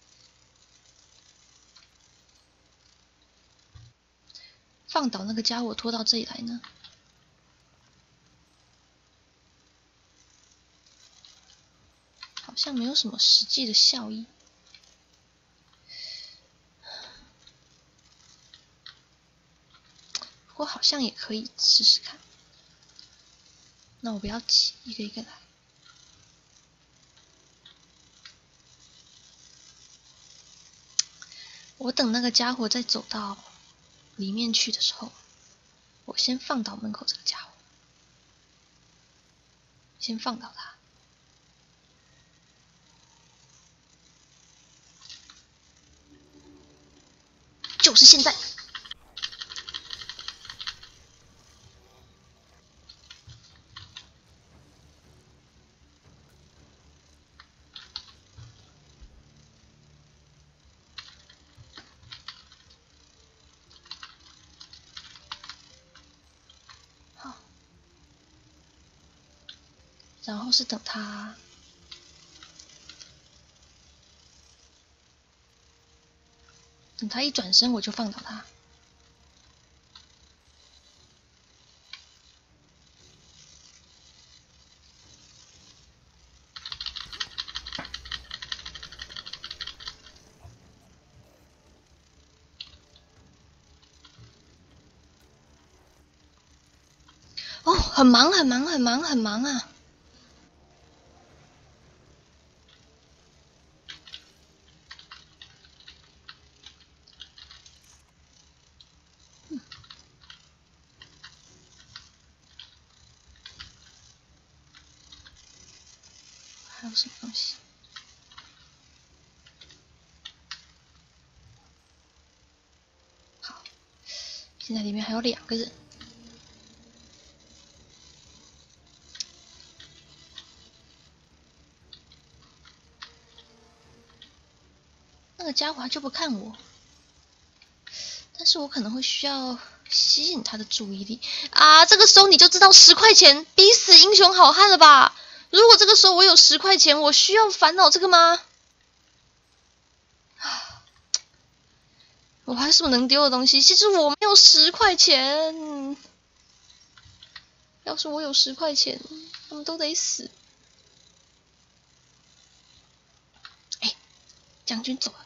放倒那个家伙，拖到这里来呢？好像没有什么实际的效益。不过好像也可以试试看。那我不要急，一个一个来。我等那个家伙再走到里面去的时候，我先放倒门口这个家伙，先放倒他。就是现在！好，然后是等他。 等他一转身，我就放倒他。哦，很忙啊！还有什么东西？好，现在里面还有2个人。那个家伙就不看我，但是我可能会需要吸引他的注意力啊！这个时候你就知道10块钱逼死英雄好汉了吧？如果这个时候我有10块钱，我需要烦恼这个吗？我还有什么能丢的东西？其实我没有10块钱。要是我有10块钱，他们都得死。哎，将军走了。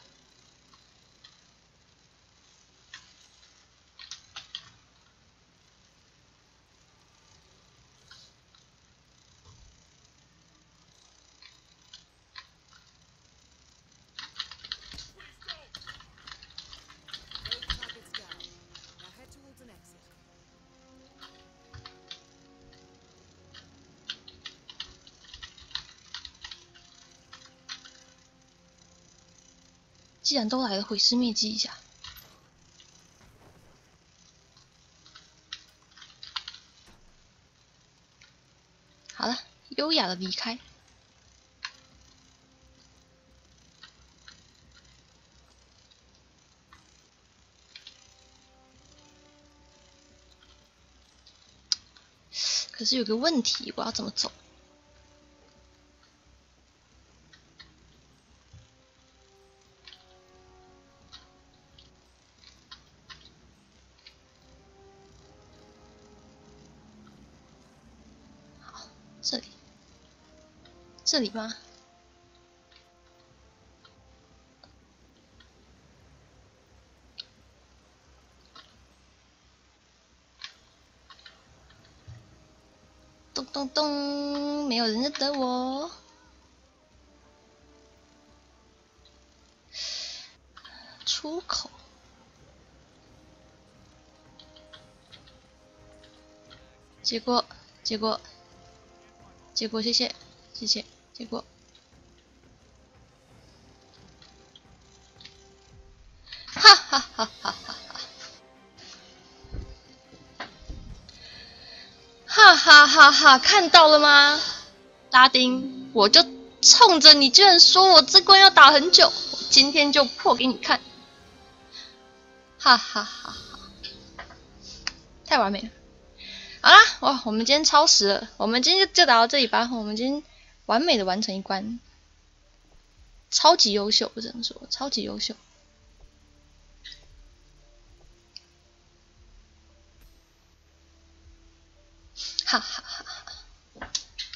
既然都来了，毁尸灭迹一下。好了，优雅的离开。可是有个问题，我要怎么走？好，这里，这里吗？咚咚咚，没有人认得我。出口。结果，谢谢，结果，哈哈哈哈哈！哈哈哈哈！看到了吗，拉丁？我就冲着你，居然说我这关要打很久，我今天就破给你看！哈哈哈哈！太完美了。好啦，哇，我们今天超时了，我们今天就打到这里吧。我们今天完美的完成一关，超级优秀，我只能说超级优秀。哈哈哈哈！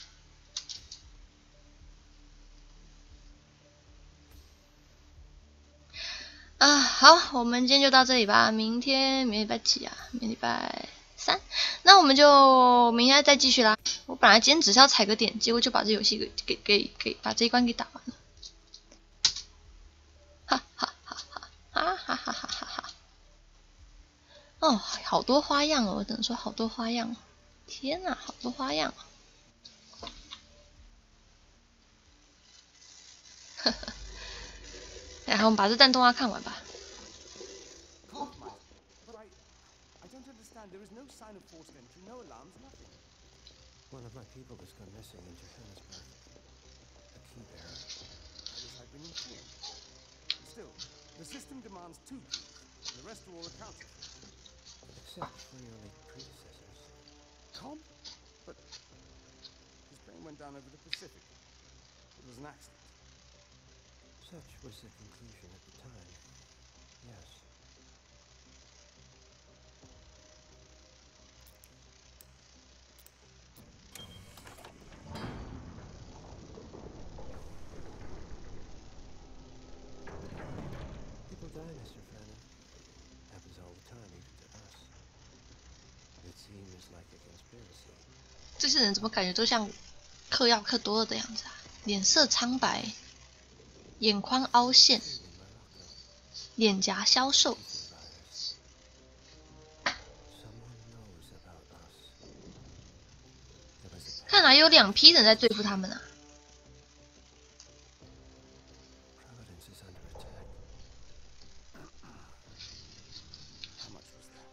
啊，好，我们今天就到这里吧。明天礼拜几啊？明天礼拜3，那我们就明天再继续啦。我本来今天只是要踩个点，结果就把这游戏给把这一关给打完了。哈哈哈哈哈哈哈哈哈哈！哦，好多花样哦，我只能说好多花样。天哪，好多花样！呵呵。然后我们把这段动画看完吧。 One of my people has gone missing in Johannesburg. A key bearer. As I've been informed. Still, the system demands 2 keys, and the rest are all accounted for. Except for your late predecessors. Tom? But his plane went down over the Pacific. It was an accident. Such was the conclusion at the time. Yes. Mr. Fannin. Happens all the time, even to us. It seems like a conspiracy. 这些人怎么感觉都像嗑药嗑多了的样子啊？脸色苍白，眼眶凹陷， In Morocco, 脸颊消瘦。 Ethan virus. Someone knows about us. There was a 看来有2批人在对付他们啊！ Providence is under attack. How much was that?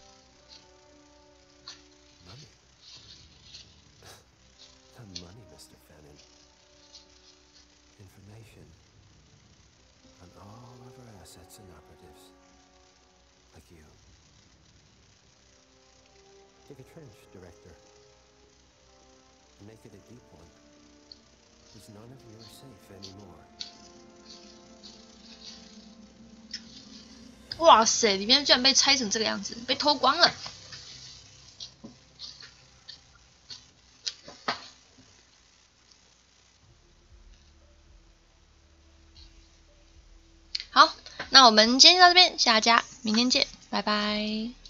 Money. The money, Mr. Fannin. Information on all of our assets and operatives. Like you. Dig a trench, Director. And make it a deep one. Because none of you are safe anymore. 哇塞，里面居然被拆成这个样子，被偷光了。好，那我们今天就到这边，下家明天见，拜拜。